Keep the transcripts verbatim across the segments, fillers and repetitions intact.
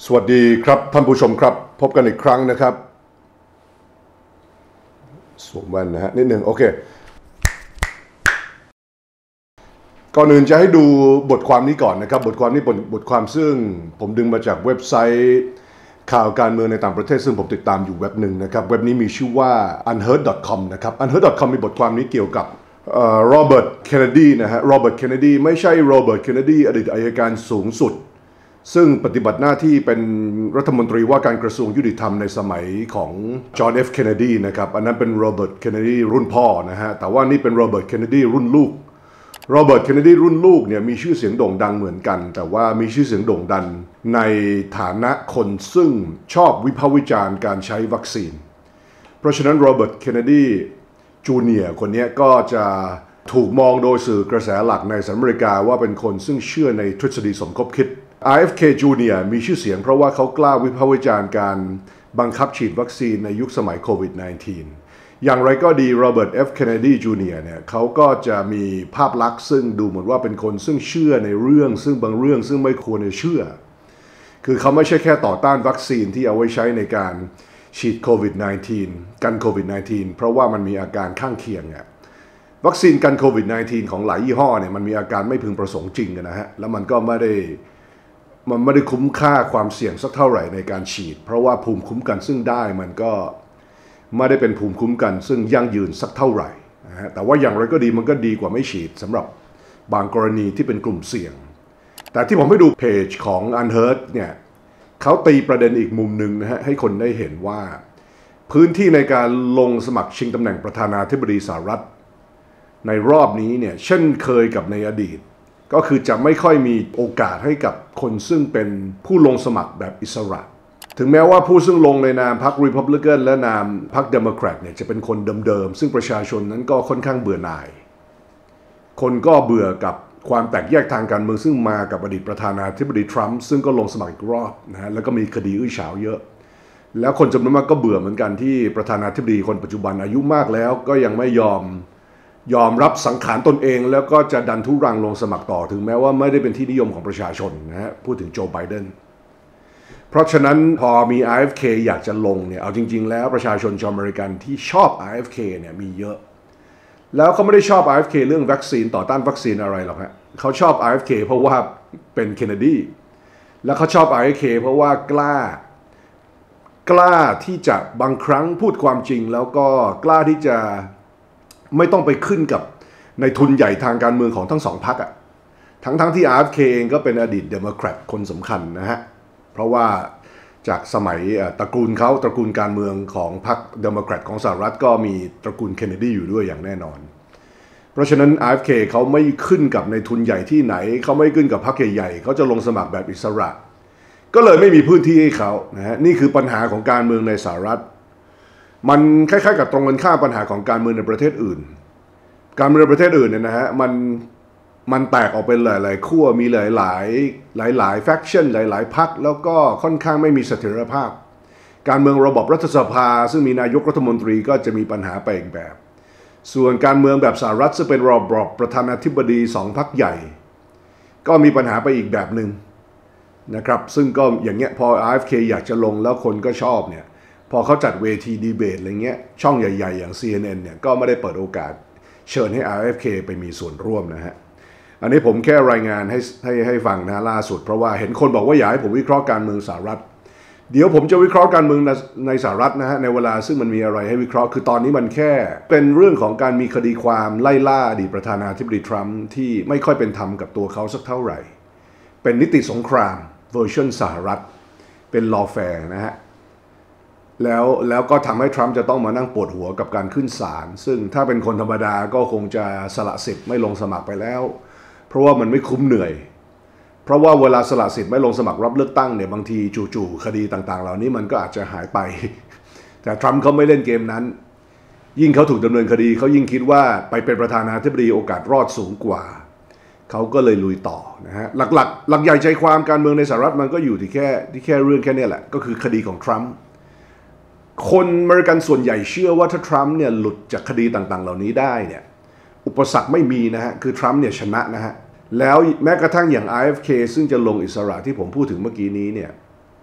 สวัสดีครับท่านผู้ชมครับพบกันอีกครั้งนะครับสวมแว่นนะฮะนิดหนึ่งโอเคก่อนอื่นจะให้ดูบทความนี้ก่อนนะครับบทความนี้เป็นบทความซึ่งผมดึงมาจากเว็บไซต์ข่าวการเมืองในต่างประเทศซึ่งผมติดตามอยู่เว็บหนึ่งนะครับเว็บนี้มีชื่อว่า อันเฮิร์ต ดอท คอม นะครับ อันเฮิร์ต ดอท คอม มีบทความนี้เกี่ยวกับโรเบิร์ต เคนเนดีนะฮะโรเบิร์ต เคนเนดีไม่ใช่โรเบิร์ต เคนเนดีอดีตอัยการสูงสุดซึ่งปฏิบัติหน้าที่เป็นรัฐมนตรีว่าการกระทรวงยุติธรรมในสมัยของจอห์น เอฟ เคนเนดีนะครับอันนั้นเป็นโรเบิร์ต เคนเนดีรุ่นพ่อนะฮะแต่ว่านี่เป็นโรเบิร์ต เคนเนดีรุ่นลูกโรเบิร์ต เคนเนดีรุ่นลูกเนี่ยมีชื่อเสียงโด่งดังเหมือนกันแต่ว่ามีชื่อเสียงโด่งดังในฐานะคนซึ่งชอบวิพากษ์วิจารณ์การใช้วัคซีนเพราะฉะนั้นโรเบิร์ต เคนเนดีจูเนียร์คนนี้ก็จะถูกมองโดยสื่อกระแสหลักในสหรัฐอเมริกาว่าเป็นคนซึ่งเชื่อในทฤษฎีสมคบคิด อาร์ เอฟ เค Junior มีชื่อเสียงเพราะว่าเขากล้าวิพากษ์วิจารณ์การบังคับฉีดวัคซีนในยุคสมัยโควิด สิบเก้า อย่างไรก็ดีโรเบิร์ต เอฟ เคนเนดี จูเนียร์ เนี่ยเขาก็จะมีภาพลักษณ์ซึ่งดูเหมือนว่าเป็นคนซึ่งเชื่อในเรื่องซึ่งบางเรื่องซึ่งไม่ควรจะเชื่อคือเขาไม่ใช่แค่ต่อต้านวัคซีนที่เอาไว้ใช้ในการฉีดโควิด สิบเก้า กันโควิด สิบเก้า เพราะว่ามันมีอาการข้างเคียงเนี่ยวัคซีนกันโควิด สิบเก้า ของหลายยี่ห้อเนี่ยมันมีอาการไม่พึงประสงค์จริงนะฮะแล้วมันก็ไม่ได้มันไม่ได้คุ้มค่าความเสี่ยงสักเท่าไหร่ในการฉีดเพราะว่าภูมิคุ้มกันซึ่งได้มันก็ไม่ได้เป็นภูมิคุ้มกันซึ่งยั่งยืนสักเท่าไหร่นะฮะแต่ว่าอย่างไรก็ดีมันก็ดีกว่าไม่ฉีดสำหรับบางกรณีที่เป็นกลุ่มเสี่ยงแต่ที่ผมให้ดูเพจของ อันเฮิร์ต เนี่ยเขาตีประเด็นอีกมุมหนึ่งนะฮะให้คนได้เห็นว่าพื้นที่ในการลงสมัครชิงตำแหน่งประธานาธิบดีสหรัฐในรอบนี้เนี่ยเช่นเคยกับในอดีตก็คือจะไม่ค่อยมีโอกาสให้กับคนซึ่งเป็นผู้ลงสมัครแบบอิสระถึงแม้ว่าผู้ซึ่งลงในนามพรรครีพับลิกันและนามพรรคเดโมแครตเนี่ยจะเป็นคนเดิมๆซึ่งประชาชนนั้นก็ค่อนข้างเบื่อหน่ายคนก็เบื่อกับความแตกแยกทางการเมืองซึ่งมากับอดีตประธานาธิบดีทรัมป์ซึ่งก็ลงสมัครอีกรอบนะฮะแล้วก็มีคดีอื้อฉาวเยอะแล้วคนจำนวนมากก็เบื่อเหมือนกันที่ประธานาธิบดีคนปัจจุบันอายุมากแล้วก็ยังไม่ยอมยอมรับสังขารตนเองแล้วก็จะดันทุรังลงสมัครต่อถึงแม้ว่าไม่ได้เป็นที่นิยมของประชาชนนะฮะพูดถึงโจไบเดนเพราะฉะนั้นพอมี อาร์ เอฟ เค อยากจะลงเนี่ยเอาจริงๆแล้วประชาชนชาวอเมริกันที่ชอบ อาร์ เอฟ เค เนี่ยมีเยอะแล้วเขาไม่ได้ชอบ อาร์ เอฟ เค เรื่องวัคซีนต่อต้านวัคซีนอะไรหรอกฮะเขาชอบ อาร์ เอฟ เค เพราะว่าเป็นเคนเนดีแล้วเขาชอบ อาร์ เอฟ เค เพราะว่ากล้ากล้าที่จะบางครั้งพูดความจริงแล้วก็กล้าที่จะไม่ต้องไปขึ้นกับในทุนใหญ่ทางการเมืองของทั้งสองพรรคอ่ะทั้งทั้งที่ อาร์ เอฟ เค เองก็เป็นอดีตเดโมแครตคนสำคัญนะฮะเพราะว่าจากสมัยตระกูลเขาตระกูลการเมืองของพรรคเดโมแครตของสหรัฐก็มีตระกูลเคนเนดีอยู่ด้วยอย่างแน่นอนเพราะฉะนั้น อาร์ เอฟ เค เขาไม่ขึ้นกับในทุนใหญ่ที่ไหนเขาไม่ขึ้นกับพรรคใหญ่ๆเขาจะลงสมัครแบบอิสระก็เลยไม่มีพื้นที่ให้เขานะฮะนี่คือปัญหาของการเมืองในสหรัฐมันคล้ายๆกับตรงกันข้ามปัญหาของการเมืองในประเทศอื่นการเมืองในประเทศอื่นเนี่ยนะฮะมันมันแตกออกเป็นหลายๆขั้วมีหลายๆหลายๆแฟคชั่นหลายๆพรรคแล้วก็ค่อนข้างไม่มีเสถียรภาพการเมืองระบบรัฐสภาซึ่งมีนายกรัฐมนตรีก็จะมีปัญหาไปอีกแบบส่วนการเมืองแบบสหรัฐซึ่งเป็นระบบประธานาธิบดีสองพรรคใหญ่ก็มีปัญหาไปอีกแบบหนึ่งนะครับซึ่งก็อย่างเงี้ยพอ อาร์ เอฟ เค อยากจะลงแล้วคนก็ชอบเนี่ยพอเขาจัดเวทีดีเบตอะไรเงี้ยช่องใหญ่ๆอย่าง ซี เอ็น เอ็น เนี่ยก็ไม่ได้เปิดโอกาสเชิญให้ อาร์ เอฟ เค ไปมีส่วนร่วมนะฮะอันนี้ผมแค่รายงานให้ให้ให้ฟังนะล่าสุดเพราะว่าเห็นคนบอกว่าอยากให้ผมวิเคราะห์การเมืองสหรัฐเดี๋ยวผมจะวิเคราะห์การเมืองในสหรัฐนะฮะในเวลาซึ่งมันมีอะไรให้วิเคราะห์คือตอนนี้มันแค่เป็นเรื่องของการมีคดีความไล่ล่าอดีตประธานาธิบดีทรัมป์ที่ไม่ค่อยเป็นธรรมกับตัวเขาสักเท่าไหร่เป็นนิติสงครามเวอร์ชันสหรัฐเป็นลอแฟร์นะฮะแล้วแล้วก็ทำให้ทรัมป์จะต้องมานั่งปวดหัวกับการขึ้นศาลซึ่งถ้าเป็นคนธรรมดาก็คงจะสละสิทธิ์ไม่ลงสมัครไปแล้วเพราะว่ามันไม่คุ้มเหนื่อยเพราะว่าเวลาสละสิทธิ์ไม่ลงสมัครรับเลือกตั้งเนี่ยบางทีจู่ๆคดีต่างๆเหล่านี้มันก็อาจจะหายไปแต่ทรัมป์เขาไม่เล่นเกมนั้นยิ่งเขาถูกดำเนินคดีเขายิ่งคิดว่าไปเป็นประธานาธิบดีโอกาสรอดสูงกว่าเขาก็เลยลุยต่อนะฮะหลักๆหลักใหญ่ใจความการเมืองในสหรัฐมันก็อยู่ที่แค่ที่แค่เรื่องแค่นี้แหละก็คือคดีของทรัมป์คนอเมริกันส่วนใหญ่เชื่อว่าถ้าทรัมป์เนี่ยหลุดจากคดีต่างๆเหล่านี้ได้เนี่ยอุปสรรคไม่มีนะฮะคือทรัมป์เนี่ยชนะนะฮะแล้วแม้กระทั่งอย่าง อาร์ เอฟ เค ซึ่งจะลงอิสระที่ผมพูดถึงเมื่อกี้นี้เนี่ย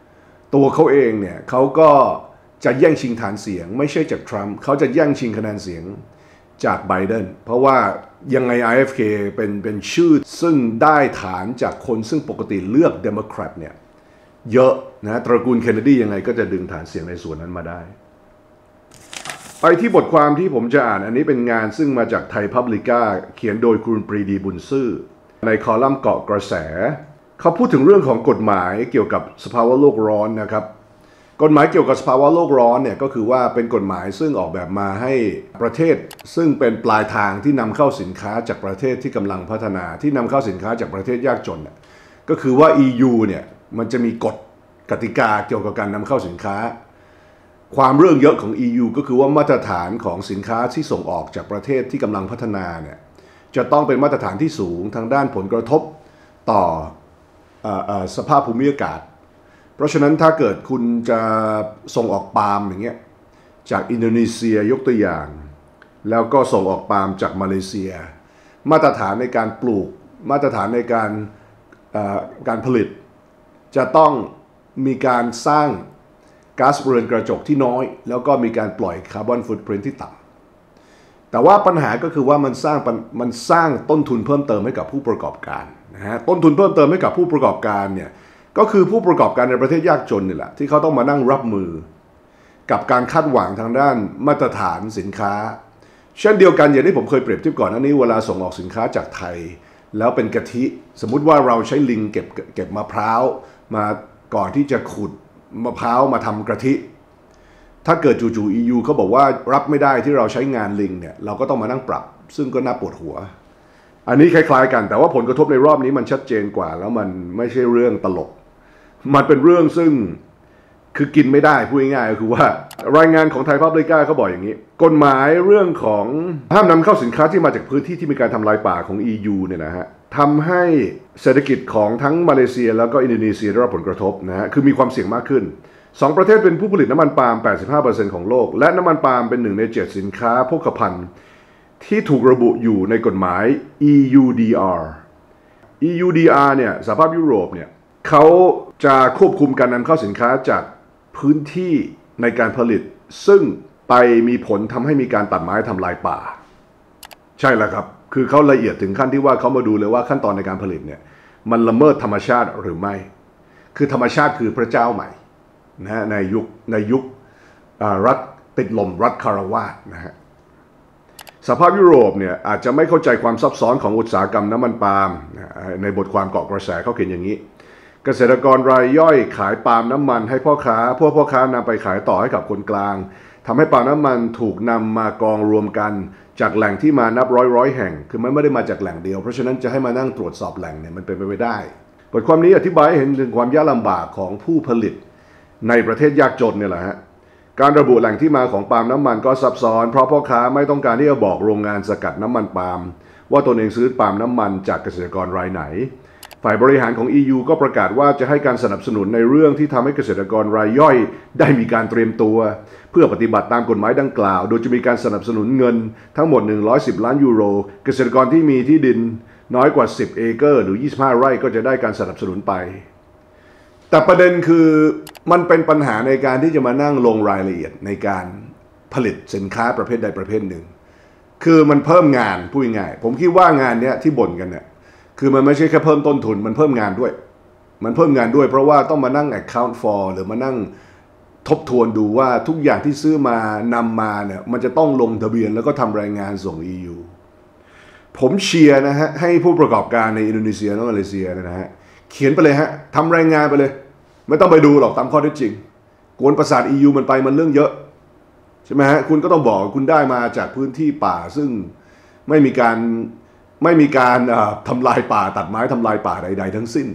ตัวเขาเองเนี่ยเขาก็จะแย่งชิงฐานเสียงไม่ใช่จากทรัมป์เขาจะแย่งชิงคะแนนเสียงจากไบเดนเพราะว่ายังไง อาร์ เอฟ เค เป็นเป็นชื่อซึ่งได้ฐานจากคนซึ่งปกติเลือกเดโมแครตเนี่ยเยอะนะตระกูลเคนเนดียังไงก็จะดึงฐานเสียงในส่วนนั้นมาได้ไปที่บทความที่ผมจะอ่านอันนี้เป็นงานซึ่งมาจากไทยพับลิก้าเขียนโดยคุณปรีดีบุญซื่อในคอลัมน์เกาะกระแสเขาพูดถึงเรื่องของกฎหมายเกี่ยวกับสภาวะโลกร้อนนะครับกฎหมายเกี่ยวกับสภาวะโลกร้อนเนี่ยก็คือว่าเป็นกฎหมายซึ่งออกแบบมาให้ประเทศซึ่งเป็นปลายทางที่นำเข้าสินค้าจากประเทศที่กำลังพัฒนาที่นำเข้าสินค้าจากประเทศยากจนก็คือว่า อี ยู เนี่ยมันจะมีกฎกติกาเกี่ยวกับการนำเข้าสินค้าความเรื่องเยอะของ อี ยู ก็คือว่ามาตรฐานของสินค้าที่ส่งออกจากประเทศที่กำลังพัฒนาเนี่ยจะต้องเป็นมาตรฐานที่สูงทางด้านผลกระทบต่อสภาพภูมิอากาศเพราะฉะนั้นถ้าเกิดคุณจะส่งออกปาล์มอย่างเงี้ยจากอินโดนีเซียยกตัวอย่างแล้วก็ส่งออกปาล์มจากมาเลเซียมาตรฐานในการปลูกมาตรฐานในการการผลิตจะต้องมีการสร้างก๊าซเรือนกระจกที่น้อยแล้วก็มีการปล่อยคาร์บอนฟุตพริ้นท์ที่ต่ำแต่ว่าปัญหาก็คือว่ามันสร้างมันสร้างต้นทุนเพิ่มเติมให้กับผู้ประกอบการนะฮะต้นทุนเพิ่มเติมให้กับผู้ประกอบการเนี่ยก็คือผู้ประกอบการในประเทศยากจนนี่แหละที่เขาต้องมานั่งรับมือกับการคาดหวังทางด้านมาตรฐานสินค้าเช่นเดียวกันอย่างที่ผมเคยเปรียบเทียบก่อนหน้านี้เวลาส่งออกสินค้าจากไทยแล้วเป็นกะทิสมมุติว่าเราใช้ลิงเก็บเก็บมะพร้าวมาก่อนที่จะขุดมะพร้าวมาทำกะทิถ้าเกิดจู่ๆ อี ยู เขาบอกว่ารับไม่ได้ที่เราใช้งานลิงเนี่ยเราก็ต้องมานั่งปรับซึ่งก็น่าปวดหัวอันนี้คล้ายๆกันแต่ว่าผลกระทบในรอบนี้มันชัดเจนกว่าแล้วมันไม่ใช่เรื่องตลกมันเป็นเรื่องซึ่งคือกินไม่ได้พูดง่ายๆก็คือว่ารายงานของไทยพับลิก้าเขาบอกอย่างนี้กฎหมายเรื่องของห้ามนำเข้าสินค้าที่มาจากพื้นที่ที่มีการทำลายป่าของ อี ยู เนี่ยนะฮะทำให้เศรษฐกิจของทั้งมาเลเซียแล้วก็อินโดนีเซียได้รับผลกระทบนะฮะคือมีความเสี่ยงมากขึ้นสองประเทศเป็นผู้ผลิตน้ำมันปาล์ม แปดสิบห้าเปอร์เซ็นต์ ของโลกและน้ำมันปาล์มเป็นหนึ่งในเจ็ดสินค้าโภคภัณฑ์ที่ถูกระบุอยู่ในกฎหมาย อี ยู ดี อาร์ อี ยู ดี อาร์ เนี่ยสหภาพยุโรปเนี่ยเขาจะควบคุมการนำเข้าสินค้าจากพื้นที่ในการผลิตซึ่งไปมีผลทำให้มีการตัดไม้ทำลายป่าใช่แล้วครับคือเขาละเอียดถึงขั้นที่ว่าเขามาดูเลยว่าขั้นตอนในการผลิตเนี่ยมันละเมิดธรรมชาติหรือไม่คือธรรมชาติคือพระเจ้าใหม่นะในยุคในยุครัฐติดลมรัฐคารวาสนะฮะสหภาพยุโรปเนี่ยอาจจะไม่เข้าใจความซับซ้อนของอุตสาหกรรมน้ำมันปาล์มในบทความเกาะกระแสเขาเขียนอย่างนี้เกษตรกรรายย่อยขายปาล์มน้ำมันให้พ่อค้าพวกพ่อค้านำไปขายต่อให้กับคนกลางทำให้ปาล์มน้ำมันถูกนำมากองรวมกันจากแหล่งที่มานับร้อยร้อยแห่งคือมันไม่ได้มาจากแหล่งเดียวเพราะฉะนั้นจะให้มานั่งตรวจสอบแหล่งเนี่ยมันเป็นไปไม่ได้บทความนี้อธิบายให้เห็นถึงความยากลำบากของผู้ผลิตในประเทศยากจนเนี่ยแหละฮะการระบุแหล่งที่มาของปาล์มน้ำมันก็ซับซ้อนเพราะพ่อค้าไม่ต้องการที่จะบอกโรงงานสกัดน้ำมันปาล์มว่าตนเองซื้อปาล์มน้ำมันจากเกษตรกรรายไหนฝ่ายบริหารของ อี ยู ก็ประกาศว่าจะให้การสนับสนุนในเรื่องที่ทำให้เกษตรกรรายย่อยได้มีการเตรียมตัวเพื่อปฏิบัติตามกฎหมายดังกล่าวโดยจะมีการสนับสนุนเงินทั้งหมดหนึ่งร้อยสิบล้านยูโรเกษตรกรที่มีที่ดินน้อยกว่าสิบเอเคอร์หรือยี่สิบห้าไร่ก็จะได้การสนับสนุนไปแต่ประเด็นคือมันเป็นปัญหาในการที่จะมานั่งลงรายละเอียดในการผลิตสินค้าประเภทใดประเภทหนึ่งคือมันเพิ่มงานพูดง่ายผมคิดว่างานเนี้ยที่บ่นกันเนี่ยคือมันไม่ใช่แค่เพิ่มต้นทุนมันเพิ่มงานด้วยมันเพิ่มงานด้วยเพราะว่าต้องมานั่ง account for หรือมานั่งทบทวนดูว่าทุกอย่างที่ซื้อมานำมาเนี่ยมันจะต้องลงทะเบียนแล้วก็ทำรายงานส่ง อี ยู ผมเชียร์นะฮะให้ผู้ประกอบการในอินโดนีเซียและมาเลเซียนะฮะเขียนไปเลยฮะทำรายงานไปเลยไม่ต้องไปดูหรอกตามข้อเท็จจริงกวนประสาท อี ยู มันไปมันเรื่องเยอะใช่ไหมฮะคุณก็ต้องบอกคุณได้มาจากพื้นที่ป่าซึ่งไม่มีการไม่มีการทำลายป่าตัดไม้ทำลายป่าใดๆทั้งสิ้น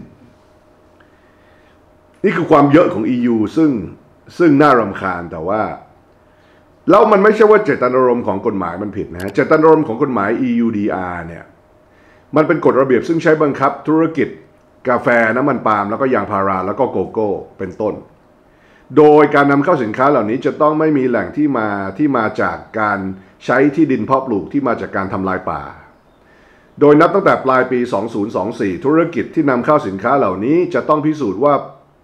นี่คือความเยอะของ อี ยู ซึ่งซึ่งน่ารำคาญแต่ว่าแล้วมันไม่ใช่ว่าเจตนารมณ์ของกฎหมายมันผิดนะฮะเจตนารมณ์ของกฎหมาย อี ยู ดี อาร์ เนี่ยมันเป็นกฎระเบียบซึ่งใช้บังคับธุรกิจกาแฟน้ำมันปาล์มแล้วก็ยางพาราแล้วก็โกโก้เป็นต้นโดยการนำเข้าสินค้าเหล่านี้จะต้องไม่มีแหล่งที่มาที่มาจากการใช้ที่ดินเพาะปลูกที่มาจากการทำลายป่าโดยนับตั้งแต่ปลายปีสองพันยี่สิบสี่ธุรกิจที่นำเข้าสินค้าเหล่านี้จะต้องพิสูจน์ว่า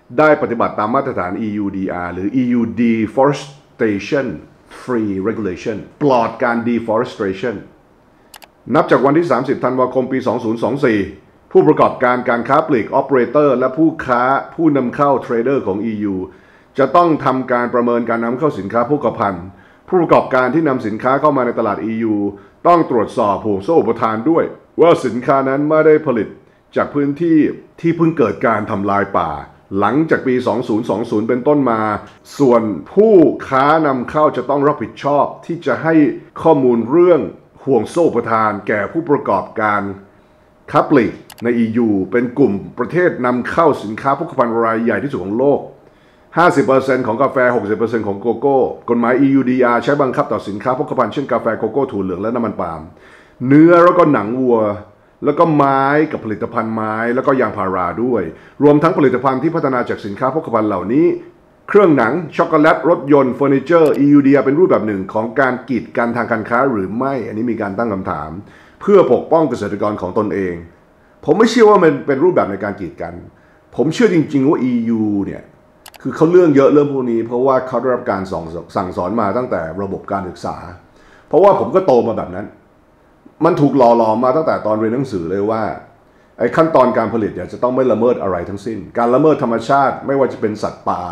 ได้ปฏิบัติตามมาตรฐาน อี ยู ดี อาร์ หรือ อี ยู Deforestation Free Regulation ปลอดการ deforestation นับจากวันที่ สามสิบ ธันวาคม ปี สองพันยี่สิบสี่ ผู้ประกอบการการค้าปลีก Operator และผู้ค้าผู้นำเข้า Trader ของ อี ยู จะต้องทำการประเมินการนำเข้าสินค้าโภคภัณฑ์ผู้ประกอบการที่นำสินค้าเข้ามาในตลาด อี ยู ต้องตรวจสอบห่วงโซ่อุปทานด้วยว่าสินค้านั้นไม่ได้ผลิตจากพื้นที่ที่เพิ่งเกิดการทำลายป่าหลังจากปี สองพันยี่สิบ เป็นต้นมาส่วนผู้ค้านำเข้าจะต้องรับผิดชอบที่จะให้ข้อมูลเรื่องห่วงโซ่อุปทานแก่ผู้ประกอบการค้าปลีกใน อี ยู เป็นกลุ่มประเทศนำเข้าสินค้าโภคภัณฑ์รายใหญ่ที่สุดของโลก ห้าสิบเปอร์เซ็นต์ ของกาแฟ หกสิบเปอร์เซ็นต์ ของโกโก้กฎหมาย อี ยู ดี อาร์ ใช้บังคับต่อสินค้าโภคภัณฑ์เช่นกาแฟโกโก้ถั่วเหลืองและน้ำมันปาล์มเนื้อแล้วก็หนังวัวแล้วก็ไม้กับผลิตภัณฑ์ไม้แล้วก็ยางพาราด้วยรวมทั้งผลิตภัณฑ์ที่พัฒนาจากสินค้าโภคภัณฑ์เหล่านี้เครื่องหนังช็อกโกแลตรถยนต์เฟอร์นิเจอร์ อี ยู ดี อาร์ เป็นรูปแบบหนึ่งของการกีดกันทางการค้าหรือไม่อันนี้มีการตั้งคำถามเพื่อปกป้องเกษตรกรของตนเองผมไม่เชื่อว่ามันเป็นรูปแบบในการกีดกันผมเชื่อจริงๆว่า อี ยู เนี่ยคือเขาเรื่องเยอะเรื่องพวกนี้เพราะว่าเขาได้รับการสั่งสอนมาตั้งแต่ระบบการศึกษาเพราะว่าผมก็โตมาแบบนั้นมันถูกหล่อหลอมมาตั้งแต่ตอนเรียนหนังสือเลยว่าไอ้ขั้นตอนการผลิตเนี่ยจะต้องไม่ละเมิดอะไรทั้งสิ้นการละเมิดธรรมชาติไม่ว่าจะเป็นสัตว์ป่า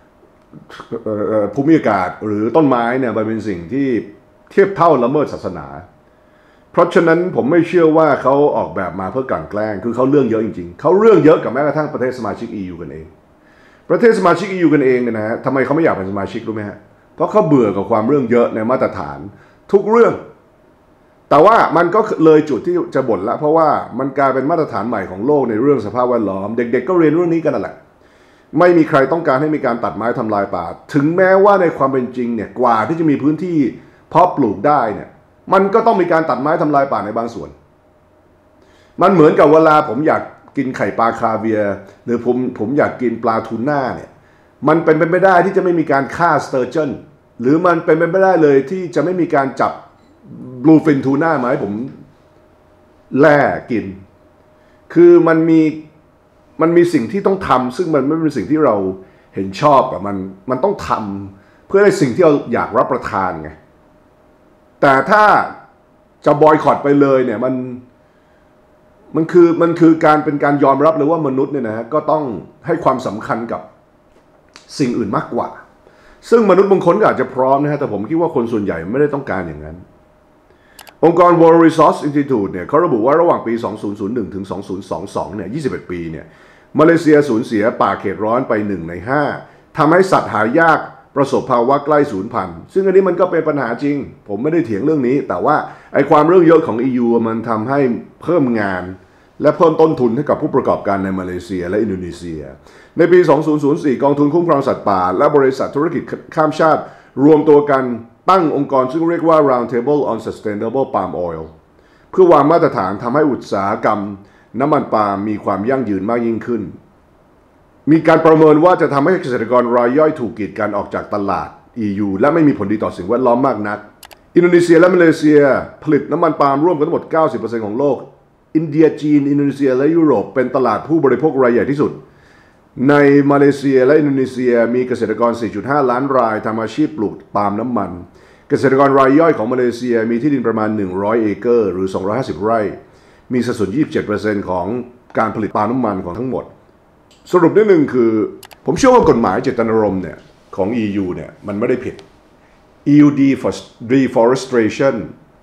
ภูมิอากาศหรือต้นไม้เนี่ยมันเป็นสิ่งที่เทียบเท่าละเมิดศาสนาเพราะฉะนั้นผมไม่เชื่อว่าเขาออกแบบมาเพื่อกลั่นแกล้งคือเขาเรื่องเยอะจริงๆเขาเรื่องเยอะกับแม้กระทั่งประเทศสมาชิก อี ยู กันเองประเทศสมาชิก อี ยู กันเองเนี่ยนะฮะทำไมเขาไม่อยากเป็นสมาชิกรู้ไหมฮะเพราะเขาเบื่อกับความเรื่องเยอะในมาตรฐานทุกเรื่องแต่ว่ามันก็เลยจุดที่จะบ่นละเพราะว่ามันกลายเป็นมาตรฐานใหม่ของโลกในเรื่องสภาพแวดล้อมเด็กๆก็เรียนเรื่องนี้กันนั่นแหละไม่มีใครต้องการให้มีการตัดไม้ทำลายป่าถึงแม้ว่าในความเป็นจริงเนี่ยกว่าที่จะมีพื้นที่เพาะปลูกได้เนี่ยมันก็ต้องมีการตัดไม้ทำลายป่าในบางส่วนมันเหมือนกับเวลาผมอยากกินไข่ปลาคาเวียร์หรือผมผมอยากกินปลาทูน่าเนี่ยมันเป็นไปไม่ได้ที่จะไม่มีการฆ่าสเตอร์เจนหรือมันเป็นไปไม่ได้เลยที่จะไม่มีการจับบลูฟินทูน่ามาให้ผมแล่กินคือมันมีมันมีสิ่งที่ต้องทำซึ่งมันไม่เป็นสิ่งที่เราเห็นชอบอะมันมันต้องทำเพื่อให้สิ่งที่เราอยากรับประทานไงแต่ถ้าจะบอยคอตไปเลยเนี่ยมันมันคือมันคือการเป็นการยอมรับเลยว่ามนุษย์เนี่ยนะฮะก็ต้องให้ความสำคัญกับสิ่งอื่นมากกว่าซึ่งมนุษย์บางคนก็อาจจะพร้อมนะฮะแต่ผมคิดว่าคนส่วนใหญ่ไม่ได้ต้องการอย่างนั้นองค์กร World Resource Institute เนี่ยเขาระบุว่าระหว่างปี สองพันหนึ่ง ถึง สองพันยี่สิบสอง เนี่ย ยี่สิบเอ็ด ปีเนี่ยมาเลเซียสูญเสียป่าเขตร้อนไปหนึ่งในห้าทำให้สัตว์หายากประสบภาวะใกล้สูญพันธุ์ซึ่งอันนี้มันก็เป็นปัญหาจริงผมไม่ได้เถียงเรื่องนี้แต่ว่าไอ้ความเรื่องเยอะของ อี ยู มันทำให้เพิ่มงานและเพิ่มต้นทุนให้กับผู้ประกอบการในมาเลเซียและอินโดนีเซียในปี สองพันสี่ กองทุนคุ้มครองสัตว์ป่าและบริษัทธุรกิจข้ามชาติรวมตัวกันตั้งองค์กรซึ่งเรียกว่า Round Table on Sustainable Palm Oil เพื่อวางมาตรฐานทำให้อุตสาหกรรมน้ำมันปาล์มมีความยั่งยืนมากยิ่งขึ้นมีการประเมินว่าจะทำให้เกษตรกรรายย่อยถูกกีดกันออกจากตลาด อี ยู และไม่มีผลดีต่อสิ่งแวดล้อมมากนักอินโดนีเซียและมาเลเซียผลิตน้ำมันปาล์มร่วมกันทั้งหมด เก้าสิบเปอร์เซ็นต์ ของโลกอินเดียจีนอินโดนีเซียและยุโรปเป็นตลาดผู้บริโภครายใหญ่ที่สุดในมาเลเซียและอินโดนีเซียมีเกษตรกร สี่จุดห้า ล้านรายทำอาชีพปลูกปาล์มน้ำมันเกษตรกรรายย่อยของมาเลเซียมีที่ดินประมาณหนึ่งร้อยเอเกอร์หรือสองร้อยห้าสิบไร่มีสัดส่วน ยี่สิบเจ็ดเปอร์เซ็นต์ ของการผลิตปาล์มน้ำมันของทั้งหมดสรุปนิดนึงคือผมเชื่อว่ากฎหมายเจตนารมณ์เนี่ยของ อี ยู เนี่ยมันไม่ได้ผิด อี ยู Deforestation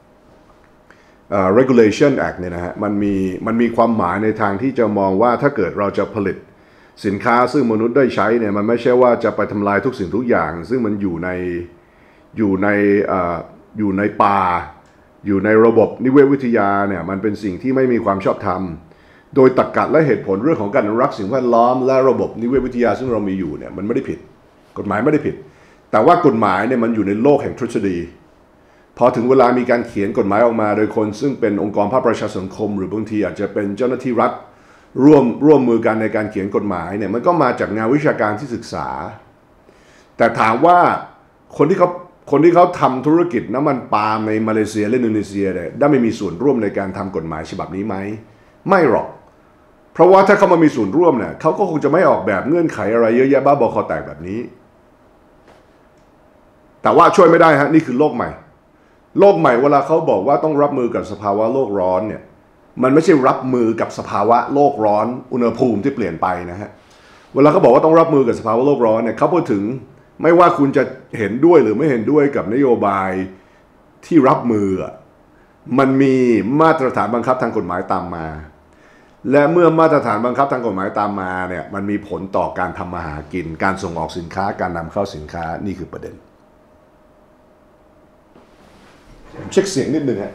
uh, Regulation Act เนี่ยนะฮะมันมีมันมีความหมายในทางที่จะมองว่าถ้าเกิดเราจะผลิตสินค้าซึ่งมนุษย์ได้ใช้เนี่ยมันไม่ใช่ว่าจะไปทำลายทุกสิ่งทุกอย่างซึ่งมันอยู่ในอยู่ในอ่าอยู่ในป่าอยู่ในระบบนิเวศวิทยาเนี่ยมันเป็นสิ่งที่ไม่มีความชอบธรรมโดยตรรกะและเหตุผลเรื่องของการอนุรักษ์สิ่งแวดล้อมและระบบนิเวศวิทยาซึ่งเรามีอยู่เนี่ยมันไม่ได้ผิดกฎหมายไม่ได้ผิดแต่ว่ากฎหมายเนี่ยมันอยู่ในโลกแห่งทฤษฎีพอถึงเวลามีการเขียนกฎหมายออกมาโดยคนซึ่งเป็นองค์กรภาคประชาสังคมหรือบางทีอาจจะเป็นเจ้าหน้าที่รัฐร่วมร่วมมือกันในการเขียนกฎหมายเนี่ยมันก็มาจากงานวิชาการที่ศึกษาแต่ถามว่าคนที่เขาคนที่เขาทำธุรกิจน้ำมันปาล์มในมาเลเซียและอินโดนีเซียเนี่ยได้ไม่มีส่วนร่วมในการทำกฎหมายฉบับนี้ไหมไม่หรอกเพราะว่าถ้าเขามามีส่วนร่วมเนี่ยเขาก็คงจะไม่ออกแบบเงื่อนไขอะไรเยอะแยะบ้าบอคอแตกแบบนี้แต่ว่าช่วยไม่ได้ฮะนี่คือโลกใหม่โลกใหม่เวลาเขาบอกว่าต้องรับมือกับสภาวะโลกร้อนเนี่ยมันไม่ใช่รับมือกับสภาวะโลกร้อนอุณหภูมิที่เปลี่ยนไปนะฮะเวลาเขาบอกว่าต้องรับมือกับสภาวะโลกร้อนเนี่ยเขาพูดถึงไม่ว่าคุณจะเห็นด้วยหรือไม่เห็นด้วยกับนโยบายที่รับมือมันมีมาตรฐานบังคับทางกฎหมายตามมาและเมื่อมาตรฐานบังคับทางกฎหมายตามมาเนี่ยมันมีผลต่อการทำมาหากินการส่งออกสินค้าการนำเข้าสินค้านี่คือประเด็นเช็คเสียงนิดนึงฮะ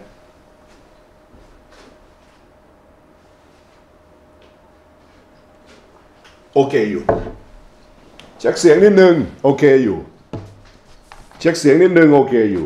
โอเคอยู่เช็คเสียงนิดนึงโอเคอยู่เช็คเสียงนิดนึงโอเคอยู่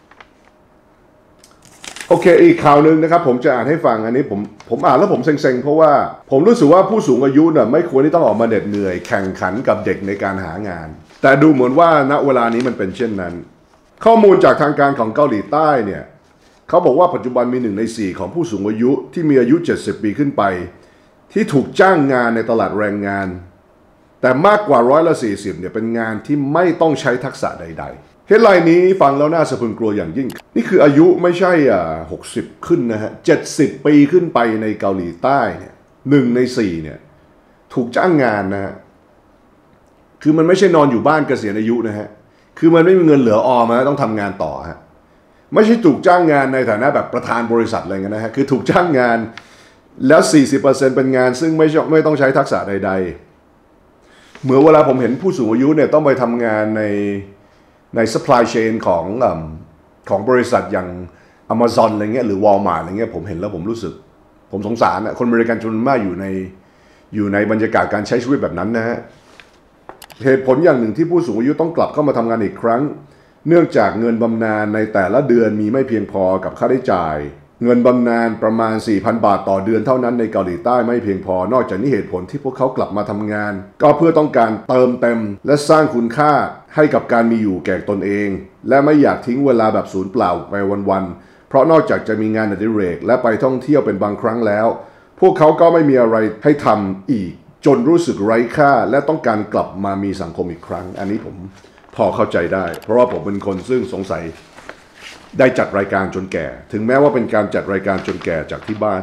โอเคอีกข่าวหนึ่งนะครับผมจะอ่านให้ฟังอันนี้ผมผมอ่านแล้วผมเซ็งๆเพราะว่าผมรู้สึกว่าผู้สูงอายุเนี่ยไม่ควรที่ต้องออกมาเหน็ดเหนื่อยแข่งขันกับเด็กในการหางานแต่ดูเหมือนว่าณเวลานี้มันเป็นเช่นนั้นข้อมูลจากทางการของเกาหลีใต้เนี่ยเขาบอกว่าปัจจุบันมีหนึ่งในสี่ของผู้สูงอายุที่มีอายุเจ็ดสิบปีขึ้นไปที่ถูกจ้างงานในตลาดแรงงานแต่มากกว่าร้อยละสี่สิบเนี่ยเป็นงานที่ไม่ต้องใช้ทักษะใดๆเฮดไลน์นี้ฟังแล้วน่าสะพรึงกลัวอย่างยิ่งนี่คืออายุไม่ใช่อ่าหกสิบขึ้นนะฮะเจ็ดสิบปีขึ้นไปในเกาหลีใต้เนี่ยหนึ่งในสี่เนี่ยถูกจ้างงานนะฮะคือมันไม่ใช่นอนอยู่บ้านเกษียณอายุนะฮะคือมันไม่มีเงินเหลือออมนะต้องทำงานต่อฮะไม่ใช่ถูกจ้างงานในฐานะแบบประธานบริษัทอะไรเงี้ยนะฮะคือถูกจ้างงานแล้ว สี่สิบเปอร์เซ็นต์ เป็นงานซึ่งไม่ไม่ต้องใช้ทักษะใดๆเหมือนเวลาผมเห็นผู้สูงอายุเนี่ยต้องไปทำงานในใน supply chain ของของบริษัทอย่าง Amazon อะไรเงี้ยหรือ Walmart อะไรเงี้ยผมเห็นแล้วผมรู้สึกผมสงสารนะคนอเมริกันจำนวนมากอยู่ในอยู่ในบรรยากาศการใช้ชีวิตแบบนั้นนะฮะเหตุผลอย่างหนึ่งที่ผู้สูงอายุต้องกลับเข้ามาทำงานอีกครั้งเนื่องจากเงินบำนาญในแต่ละเดือนมีไม่เพียงพอกับค่าใช้จ่ายเงินบำนาญประมาณ สี่พัน บาทต่อเดือนเท่านั้นในเกาหลีใต้ไม่เพียงพอนอกจากนี้เหตุผลที่พวกเขากลับมาทำงานก็เพื่อต้องการเติมเต็มและสร้างคุณค่าให้กับการมีอยู่แก่ตนเองและไม่อยากทิ้งเวลาแบบศูนย์เปล่าไปวันๆเพราะนอกจากจะมีงานอดิเรกและไปท่องเที่ยวเป็นบางครั้งแล้วพวกเขาก็ไม่มีอะไรให้ทำอีกจนรู้สึกไร้ค่าและต้องการกลับมามีสังคมอีกครั้งอันนี้ผมพอเข้าใจได้เพราะว่าผมเป็นคนซึ่งสงสัยได้จัดรายการจนแก่ถึงแม้ว่าเป็นการจัดรายการจนแก่จากที่บ้าน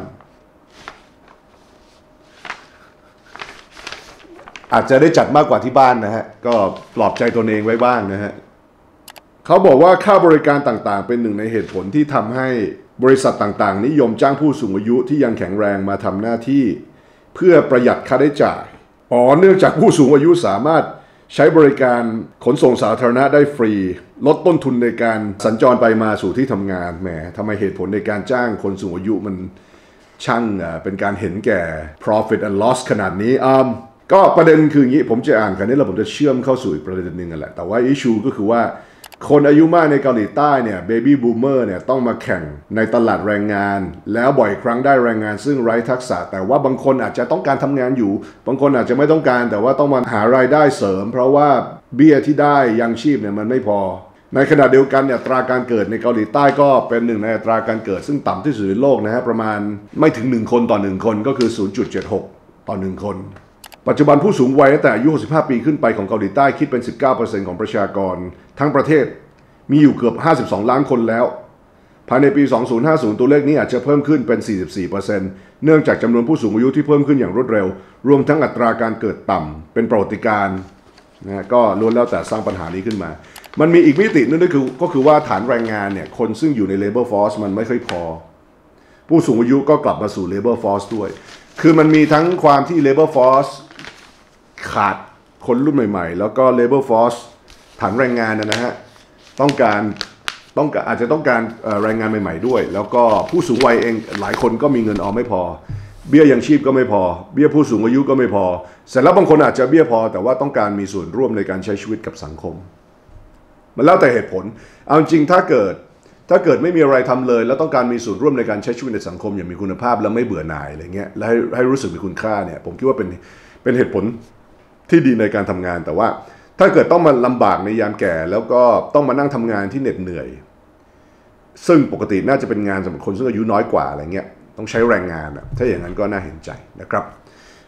อาจจะได้จัดมากกว่าที่บ้านนะฮะก็ปลอบใจตนเองไว้บ้างนะฮะเขาบอกว่าค่าบริการต่างๆเป็นหนึ่งในเหตุผลที่ทำให้บริษัทต่างๆนิยมจ้างผู้สูงอายุที่ยังแข็งแรงมาทำหน้าที่เพื่อประหยัดค่าใช้จ่ายอ๋อเนื่องจากผู้สูงอายุสามารถใช้บริการขนส่งสาธารณะได้ฟรีลดต้นทุนในการสัญจรไปมาสู่ที่ทำงานแหมทำไมเหตุผลในการจ้างคนสูงอายุมันช่างเป็นการเห็นแก่ profit and loss ขนาดนี้อ่าก็ประเด็นคืออย่างนี้ผมจะอ่านกันนี้แล้วผมจะเชื่อมเข้าสู่อีกประเด็นหนึ่งกันแหละแต่ว่า issue ก็คือว่าคนอายุมากในเกาหลีใต้เนี่ย baby boomer เนี่ยต้องมาแข่งในตลาดแรงงานแล้วบ่อยครั้งได้แรงงานซึ่งไร้ทักษะแต่ว่าบางคนอาจจะต้องการทำงานอยู่บางคนอาจจะไม่ต้องการแต่ว่าต้องมาหารายได้เสริมเพราะว่าเบี้ยที่ได้ยังชีพเนี่ยมันไม่พอในขณะเดียวกันเนี่ยอัตราการเกิดในเกาหลีใต้ก็เป็นหนึ่งในอัตราการเกิดซึ่งต่ำที่สุดในโลกนะฮะประมาณไม่ถึงหนึ่งคนต่อหนึ่งคนก็คือ ศูนย์จุดเจ็ดหก ต่อหนึ่งคนปัจจุบันผู้สูงวัยตั้งแต่อายุหกสิบห้าปีขึ้นไปของเกาหลีใต้คิดเป็น สิบเก้าเปอร์เซ็นต์ ของประชากรทั้งประเทศมีอยู่เกือบห้าสิบสองล้านคนแล้วภายในปีสองพันห้าสิบตัวเลขนี้อาจจะเพิ่มขึ้นเป็น สี่สิบสี่เปอร์เซ็นต์ เนื่องจากจำนวนผู้สูงอายุที่เพิ่มขึ้นอย่างรวดเร็วรวมทั้งอัตราการเกิดต่ำเป็นประวัติการณ์นะก็ล้วนแล้วแต่สร้างปัญหานี้ขึ้นมามันมีอีกมิตินึงก็คือก็คือว่าฐานแรงงานเนี่ยคนซึ่งอยู่ใน labor force มันไม่ค่อยพอผู้สูงอายุก็กลับมาสู่ labor force ด้วยคือมันมีทั้งความที่ labor force ขาดคนรุ่นใหม่ๆแล้วก็ labor force ฐานแรงงานนะฮะต้องการต้องการอาจจะต้องการแรงงานใหม่ๆด้วยแล้วก็ผู้สูงวัยเองหลายคนก็มีเงินออมไม่พอเบี้ยยังชีพก็ไม่พอเบี้ยผู้สูงอายุก็ไม่พอเสร็จแล้วบางคนอาจจะเบี้ยพอแต่ว่าต้องการมีส่วนร่วมในการใช้ชีวิตกับสังคมมันแล้วแต่เหตุผลเอาจริงถ้าเกิดถ้าเกิดไม่มีอะไรทำเลยแล้วต้องการมีส่วนร่วมในการใช้ชีวิตในสังคมอย่างมีคุณภาพแล้วไม่เบื่อหน่ายอะไรเงี้ยและให้ให้รู้สึกมีคุณค่าเนี่ยผมคิดว่าเป็นเป็นเหตุผลที่ดีในการทำงานแต่ว่าถ้าเกิดต้องมาลำบากในยามแก่แล้วก็ต้องมานั่งทำงานที่เหน็ดเหนื่อยซึ่งปกติน่าจะเป็นงานสำหรับคนซึ่งอายุน้อยกว่าอะไรเงี้ยต้องใช้แรงงานอ่ะถ้าอย่างนั้นก็น่าเห็นใจนะครับ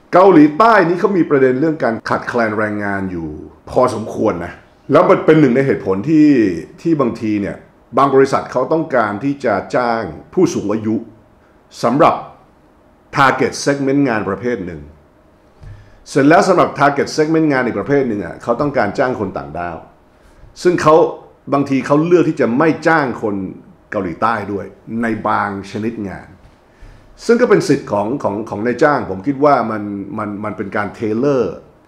เกาหลีใต้นี่เขามีประเด็นเรื่องการขาดแคลนแรงงานอยู่พอสมควรนะแล้วมันเป็นหนึ่งในเหตุผลที่ที่บางทีเนี่ยบางบริษัทเขาต้องการที่จะจ้างผู้สูงอายุสำหรับ target segment งานประเภทหนึ่งเสร็จแล้วสำหรับ target segment งานอีกประเภทหนึ่งอ่ะเขาต้องการจ้างคนต่างด้าวซึ่งเขาบางทีเขาเลือกที่จะไม่จ้างคนเกาหลีใต้ด้วยในบางชนิดงานซึ่งก็เป็นสิทธิ์ของของของนายจ้างผมคิดว่ามันมันมันเป็นการ tailor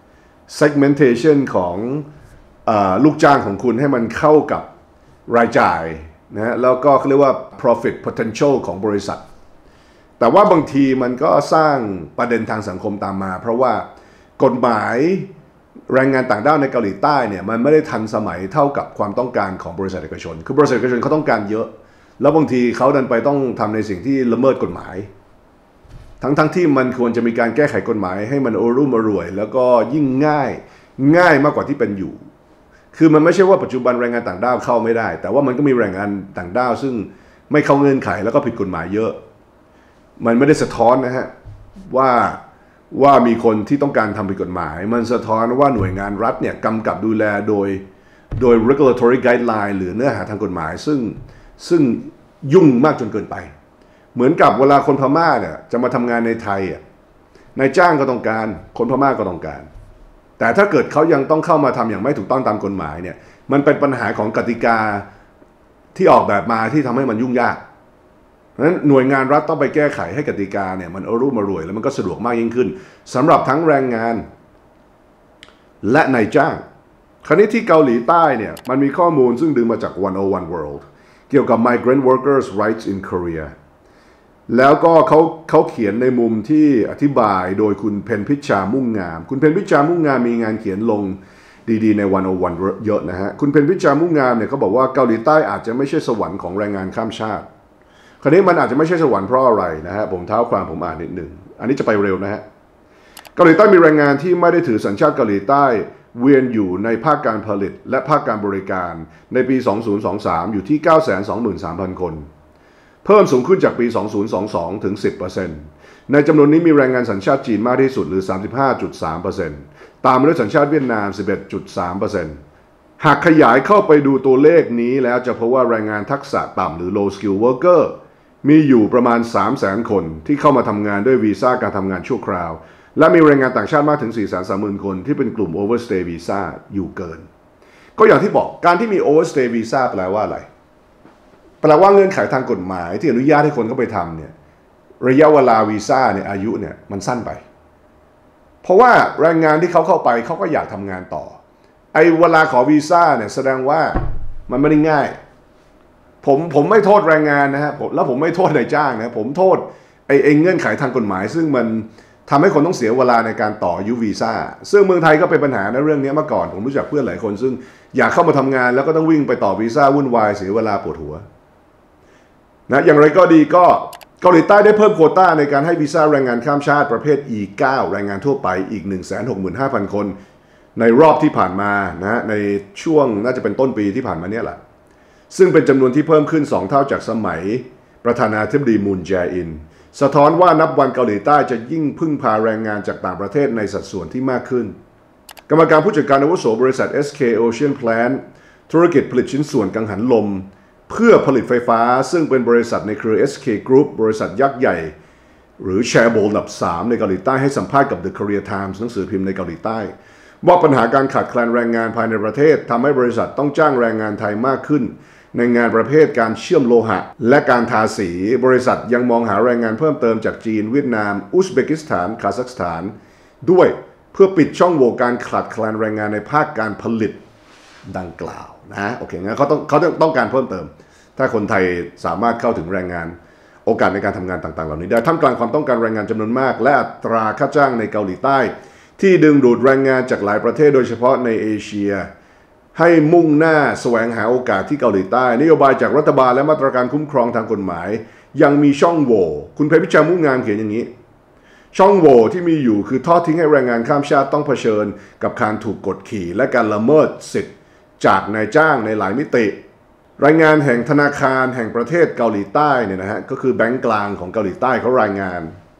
segmentation ของเอ่อลูกจ้างของคุณให้มันเข้ากับรายจ่ายนะฮะแล้วก็เขาเรียกว่า profit potential ของบริษัทแต่ว่าบางทีมันก็สร้างประเด็นทางสังคมตามมาเพราะว่ากฎหมายแรงงานต่างด้าวในเกาหลีใต้เนี่ยมันไม่ได้ทันสมัยเท่ากับความต้องการของบริษัทเอกชนคือบริษัทเอกชนเขาต้องการเยอะแล้วบางทีเขาดันไปต้องทำในสิ่งที่ละเมิดกฎหมายทั้งทั้งที่มันควรจะมีการแก้ไขกฎหมายให้มันโอรุ่มอร่วยแล้วก็ยิ่งง่ายง่ายมากกว่าที่เป็นอยู่คือมันไม่ใช่ว่าปัจจุบันแรงงานต่างด้าวเข้าไม่ได้แต่ว่ามันก็มีแรงงานต่างด้าวซึ่งไม่เข้าเงื่อนไขแล้วก็ผิดกฎหมายเยอะมันไม่ได้สะท้อนนะฮะว่าว่ามีคนที่ต้องการทำผิดกฎหมายมันสะท้อนว่าหน่วยงานรัฐเนี่ยกำกับดูแลโดยโดย regulatory guideline หรือเนื้อหาทางกฎหมายซึ่งซึ่งยุ่งมากจนเกินไปเหมือนกับเวลาคนพม่าเนี่ยจะมาทำงานในไทยอ่ะนายจ้างก็ต้องการคนพม่าก็ต้องการแต่ถ้าเกิดเขายังต้องเข้ามาทำอย่างไม่ถูกต้องตามกฎหมายเนี่ยมันเป็นปัญหาของกติกาที่ออกแบบมาที่ทำให้มันยุ่งยากเพราะฉะนั้นหน่วยงานรัฐต้องไปแก้ไขให้กติกาเนี่ยมันอรุ่มอร่วยแล้วมันก็สะดวกมากยิ่งขึ้นสำหรับทั้งแรงงานและนายจ้างคราวนี้ที่เกาหลีใต้เนี่ยมันมีข้อมูลซึ่งดึงมาจากหนึ่งศูนย์หนึ่ง World เกี่ยวกับ Migrant Workers Rights in Korea แล้วก็เขาเขาเขียนในมุมที่อธิบายโดยคุณเพนพิชชามุ่งงามคุณเพนพิชชามุ่งงามมีงานเขียนลงดีๆในหนึ่งศูนย์หนึ่งเยอะนะฮะคุณเพนพิชชามุ่งงามเนี่ยเขาบอกว่าเกาหลีใต้อาจจะไม่ใช่สวรรค์ของแรงงานข้ามชาติคราวนี้มันอาจจะไม่ใช่สวรรค์เพราะอะไรนะฮะผมเท้าความผมอ่านนิดหนึ่งอันนี้จะไปเร็วนะฮะเกาหลีใต้มีแรงงานที่ไม่ได้ถือสัญชาติเกาหลีใต้เวียนอยู่ในภาคการผลิตและภาคการบริการในปีสองพันยี่สิบสามอยู่ที่ เก้าแสนสองหมื่นสามพัน คนเพิ่มสูงขึ้นจากปีสองพันยี่สิบสองถึง สิบเปอร์เซ็นต์ ในจำนวนนี้มีแรงงานสัญชาติจีนมากที่สุดหรือ สามสิบห้าจุดสามเปอร์เซ็นต์ ตามมาด้วยสัญชาติเวียดนาม สิบเอ็ดจุดสามเปอร์เซ็นต์ หากขยายเข้าไปดูตัวเลขนี้แล้วจะพบว่าแรงงานทักษะต่ำหรือ low skill worker มีอยู่ประมาณ สามแสน คนที่เข้ามาทำงานด้วยวีซ่าการทำงานชั่วคราวและมีแรงงานต่างชาติมากถึง สี่แสนสามหมื่น คนที่เป็นกลุ่ม overstay visa อยู่เกินก็อย่างที่บอกการที่มี overstay visa แปลว่าอะไรแปลว่าเงื่อนไขทางกฎหมายที่อนุญาตให้คนเข้าไปทำเนี่ยระยะเวลาวีซ่าเนี่ยอายุเนี่ยมันสั้นไปเพราะว่าแรงงานที่เขาเข้าไปเขาก็อยากทำงานต่อไอ้เวลาขอวีซ่าเนี่ยแสดงว่ามันไม่ได้ง่ายผมผมไม่โทษแรงงานนะฮะแล้วผมไม่โทษนายจ้างนะผมโทษไอ้ไอ้เงื่อนไขทางกฎหมายซึ่งมันทำให้คนต้องเสียเวลาในการต่ออายุวีซ่าซึ่งเมืองไทยก็เป็นปัญหาในเรื่องนี้มาก่อนผมรู้จักเพื่อนหลายคนซึ่งอยากเข้ามาทำงานแล้วก็ต้องวิ่งไปต่อวีซ่าวุ่นวายเสียเวลาปวดหัวนะอย่างไรก็ดีก็เกาหลีใต้ได้เพิ่มโควต้าในการให้วีซ่าแรงงานข้ามชาติประเภท อี ไนน์ แรงงานทั่วไปอีก หนึ่งแสนหกหมื่นห้าพัน คนในรอบที่ผ่านมานะในช่วงน่าจะเป็นต้นปีที่ผ่านมาเนี่ยแหละซึ่งเป็นจำนวนที่เพิ่มขึ้นสองเท่าจากสมัยประธานาธิบดีมูนแจอินสะท้อนว่านับวันเกาหลีใต้จะยิ่งพึ่งพาแรงงานจากต่างประเทศในสัดส่วนที่มากขึ้นกรรมการผู้จัดการอาวุโสบริษัท เอส เค Ocean Plant ธุรกิจผลิตชิ้นส่วนกังหันลมเพื่อผลิตไฟฟ้าซึ่งเป็นบริษัทในเครือ เอส เค Group บริษัทยักษ์ใหญ่หรือแชร์โบลอันดับสามในเกาหลีใต้ให้สัมภาษณ์กับ The Korea Times หนังสือพิมพ์ในเกาหลีใต้ว่าปัญหาการขาดแคลนแรงงานภายในประเทศทำให้บริษัทต้องจ้างแรงงานไทยมากขึ้นในงานประเภทการเชื่อมโลหะและการทาสีบริษัทยังมองหาแรงงานเพิ่มเติมจากจีนเวียดนามอุซเบกิสถานคาซัคสถานด้วยเพื่อปิดช่องโหว่การขาดแคลนแรงงานในภาคการผลิตดังกล่าวนะโอเคงั้นเขาต้องเขาต้องการเพิ่มเติมถ้าคนไทยสามารถเข้าถึงแรงงานโอกาสในการทำงานต่างๆเหล่านี้ได้ท่ามกลางความต้องการแรงงานจำนวนมากและอัตราค่าจ้างในเกาหลีใต้ที่ดึงดูดแรงงานจากหลายประเทศโดยเฉพาะในเอเชียให้มุ่งหน้าแสวงหาโอกาสที่เกาหลีใต้นโยบายจากรัฐบาลและมาตรการคุ้มครองทางกฎหมายยังมีช่องโหว่คุณเพชรพิชามุ่งงามเขียนอย่างนี้ช่องโหว่ที่มีอยู่คือทอดทิ้งให้แรงงานข้ามชาติต้องเผชิญกับการถูกกดขี่และการละเมิดสิทธิ์จากนายจ้างในหลายมิติรายงานแห่งธนาคารแห่งประเทศเกาหลีใต้เนี่ยนะฮะก็คือแบงก์กลางของเกาหลีใต้เขารายงาน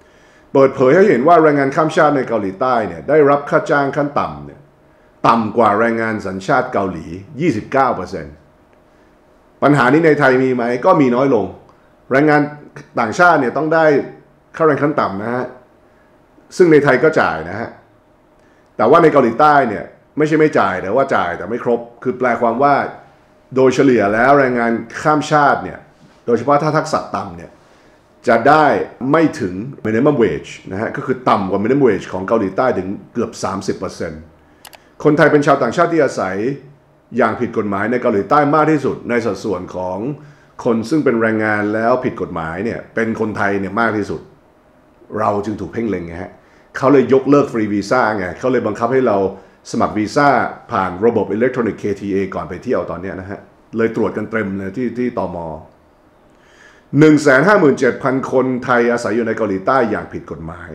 เปิดเผยให้เห็นว่าแรงงานข้ามชาติในเกาหลีใต้เนี่ยได้รับค่าจ้างขั้นต่ำเนี่ยต่ำกว่าแรงงานสัญชาติเกาหลี ยี่สิบเก้าเปอร์เซ็นต์ ปัญหานี้ในไทยมีไหมก็มีน้อยลงแรงงานต่างชาติเนี่ยต้องได้ค่าแรงขั้นต่ำนะฮะซึ่งในไทยก็จ่ายนะฮะแต่ว่าในเกาหลีใต้เนี่ยไม่ใช่ไม่จ่ายแต่ว่าจ่ายแต่ไม่ครบคือแปลความว่าโดยเฉลี่ยแล้วแรงงานข้ามชาติเนี่ยโดยเฉพาะถ้าทักษะต่ำเนี่ยจะได้ไม่ถึง minimum wage นะฮะก็คือต่ำกว่า minimum wage ของเกาหลีใต้ถึงเกือบ สามสิบเปอร์เซ็นต์ คนไทยเป็นชาวต่างชาติที่อาศัยอย่างผิดกฎหมายในเกาหลีใต้มากที่สุดในสัดส่วนของคนซึ่งเป็นแรงงานแล้วผิดกฎหมายเนี่ยเป็นคนไทยเนี่ยมากที่สุดเราจึงถูกเพ่งเล็งไงฮะเขาเลยยกเลิกฟรีวีซ่าไงเขาเลยบังคับให้เราสมัครวีซ่าผ่านระบบอิเล็กทรอนิกส์ เค ที เอ ก่อนไปเที่ยวตอนนี้นะฮะเลยตรวจกันเต็มเลยที่ที่ตม. หนึ่งแสนห้าหมื่นเจ็ดพัน คนไทยอาศัยอยู่ในเกาหลีใต้อย่างผิดกฎหมาย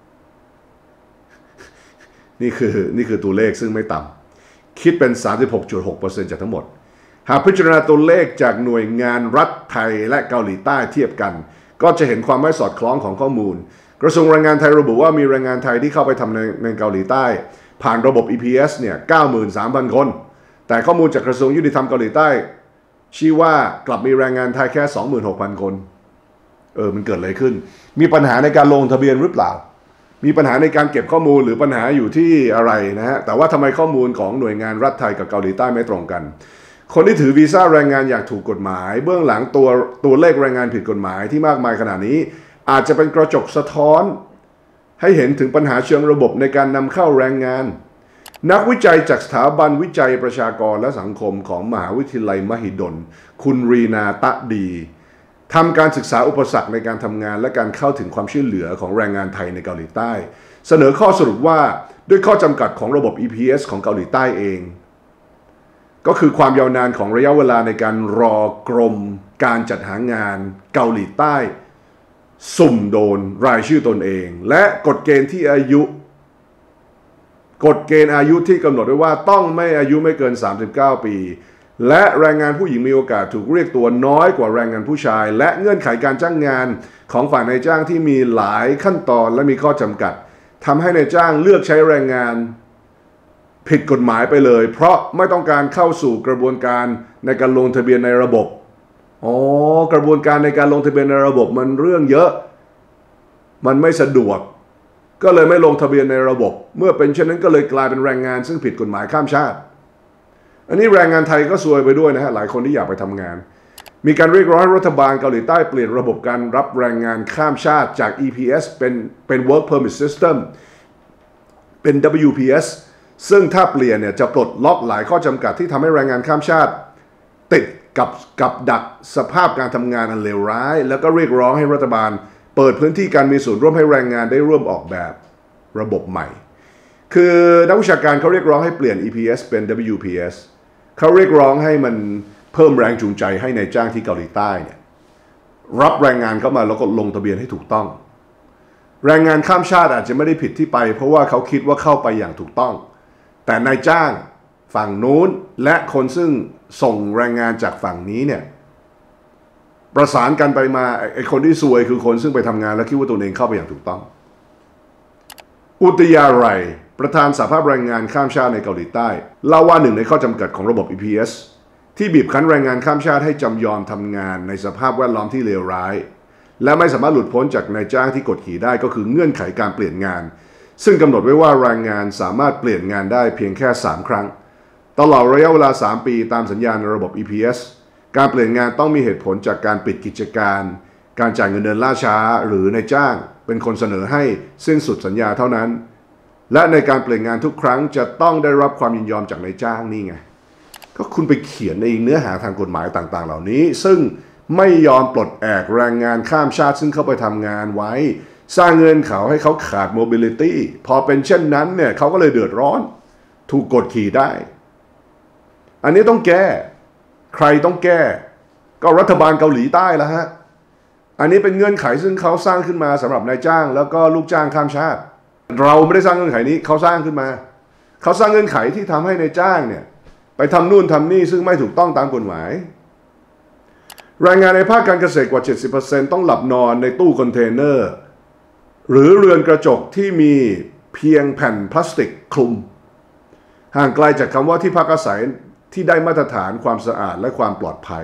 นี่คือนี่คือตัวเลขซึ่งไม่ต่ำคิดเป็น สามสิบหกจุดหกเปอร์เซ็นต์ จากทั้งหมดหากพิจารณาตัวเลขจากหน่วยงานรัฐไทยและเกาหลีใต้เทียบกันก็จะเห็นความไม่สอดคล้องของข้อมูลกระทรวงแรงงานไทยระบุว่ามีแรงงานไทยที่เข้าไปทำในในเกาหลีใต้ผ่านระบบ อี พี เอส เนี่ย เก้าหมื่นสามพัน คนแต่ข้อมูลจากกระทรวงยุติธรรมเกาหลีใต้ชี้ว่ากลับมีแรงงานไทยแค่ สองหมื่นหกพัน คนเออมันเกิดอะไรขึ้นมีปัญหาในการลงทะเบียนหรือเปล่ามีปัญหาในการเก็บข้อมูลหรือปัญหาอยู่ที่อะไรนะฮะแต่ว่าทำไมข้อมูลของหน่วยงานรัฐไทยกับเกาหลีใต้ไม่ตรงกันคนที่ถือวีซ่าแรงงานอย่างถูกกฎหมายเบื้องหลังตัวตัวเลขแรงงานผิดกฎหมายที่มากมายขนาดนี้อาจจะเป็นกระจกสะท้อนให้เห็นถึงปัญหาเชิงระบบในการนำเข้าแรงงานนักวิจัยจากสถาบันวิจัยประชากรและสังคมของมหาวิทยาลัยมหิดลคุณรีนาตะดีทำการศึกษาอุปสรรคในการทำงานและการเข้าถึงความช่วยเหลือของแรงงานไทยในเกาหลีใต้เสนอข้อสรุปว่าด้วยข้อจำกัดของระบบ อี พี เอส ของเกาหลีใต้เองก็คือความยาวนานของระยะเวลาในการรอกรมการจัดหางานเกาหลีใต้สุ่มโดนรายชื่อตนเองและกฎเกณฑ์ที่อายุกฎเกณฑ์อายุที่กำหนดไว้ว่าต้องไม่อายุไม่เกินสามสิบเก้าปีและแรงงานผู้หญิงมีโอกาสถูกเรียกตัวน้อยกว่าแรงงานผู้ชายและเงื่อนไขการจ้างงานของฝ่ายนายจ้างที่มีหลายขั้นตอนและมีข้อจำกัดทำให้นายจ้างเลือกใช้แรงงานผิดกฎหมายไปเลยเพราะไม่ต้องการเข้าสู่กระบวนการในการลงทะเบียนในระบบอ๋อกระบวนการในการลงทะเบียนในระบบมันเรื่องเยอะมันไม่สะดวกก็เลยไม่ลงทะเบียนในระบบเมื่อเป็นเช่นนั้นก็เลยกลายเป็นแรงงานซึ่งผิดกฎหมายข้ามชาติอันนี้แรงงานไทยก็ซวยไปด้วยนะฮะหลายคนที่อยากไปทำงานมีการเรียกร้องให้รัฐบาลเกาหลีใต้เปลี่ยนระบบการรับแรงงานข้ามชาติจาก อี พี เอส เป็นเป็น Work Permit System เป็น ดับเบิลยู พี เอส ซึ่งถ้าเปลี่ยนเนี่ยจะปลดล็อกหลายข้อจำกัดที่ทำให้แรงงานข้ามชาติติดกับกับดักสภาพการทำงานอันเลวร้ายแล้วก็เรียกร้องให้รัฐบาลเปิดพื้นที่การมีส่วนร่วมให้แรงงานได้ร่วมออกแบบระบบใหม่คือนักวิชาการเขาเรียกร้องให้เปลี่ยน อี พี เอส เป็น ดับเบิลยู พี เอส เขาเรียกร้องให้มันเพิ่มแรงจูงใจให้ในายจ้างที่เกาหลีใต้เนี่ยรับแรงงานเข้ามาแล้วก็ลงทะเบียนให้ถูกต้องแรงงานข้ามชาติอาจจะไม่ได้ผิดที่ไปเพราะว่าเขาคิดว่าเข้าไปอย่างถูกต้องแต่นายจ้างฝั่งนู้นและคนซึ่งส่งแรงงานจากฝั่งนี้เนี่ยประสานกันไปมาไอ้คนที่ซวยคือคนซึ่งไปทำงานแล้วคิดว่าตัวเองเข้าไปอย่างถูกต้องอุตยาไรประธานสหภาพแรงงานข้ามชาติในเกาหลีใต้เล่าว่าหนึ่งในข้อจำกัดของระบบ อี พี เอส ที่บีบคั้นแรงงานข้ามชาติให้จำยอมทำงานในสภาพแวดล้อมที่เลวร้ายและไม่สามารถหลุดพ้นจากนายจ้างที่กดขี่ได้ก็คือเงื่อนไขการเปลี่ยนงานซึ่งกำหนดไว้ว่าแรงงานสามารถเปลี่ยนงานได้เพียงแค่สามครั้งตลอดระยะเวลาสามปีตามสัญญาในระบบ อี พี เอส การเปลี่ยนงานต้องมีเหตุผลจากการปิดกิจการการจ่ายเงินเดือนล่าช้าหรือนายจ้างเป็นคนเสนอให้สิ้นสุดสัญญาเท่านั้นและในการเปลี่ยนงานทุกครั้งจะต้องได้รับความยินยอมจากนายจ้างนี่ไงก็คุณไปเขียนในเนื้อหาทางกฎหมายต่างๆเหล่านี้ซึ่งไม่ยอมปลดแอกแรงงานข้ามชาติซึ่งเข้าไปทำงานไว้สร้างเงื่อนเขาให้เขาขาด mobility พอเป็นเช่นนั้นเนี่ยเขาก็เลยเดือดร้อนถูกกดขี่ได้อันนี้ต้องแก้ใครต้องแก้ก็รัฐบาลเกาหลีใต้แล้วฮะอันนี้เป็นเงื่อนไขซึ่งเขาสร้างขึ้นมาสำหรับนายจ้างแล้วก็ลูกจ้างข้ามชาติเราไม่ได้สร้างเงื่อนไขนี้เขาสร้างขึ้นมาเขาสร้างเงื่อนไขที่ทำให้นายจ้างเนี่ยไปทำนู่นทำนี่ซึ่งไม่ถูกต้องตามกฎหมายแรงงานในภาคการเกษตรกว่า เจ็ดสิบเปอร์เซ็นต์ ต้องหลับนอนในตู้คอนเทนเนอร์หรือเรือนกระจกที่มีเพียงแผ่นพลาสติกคลุมห่างไกลจากคำว่าที่พักอาศัยที่ได้มาตรฐานความสะอาดและความปลอดภัย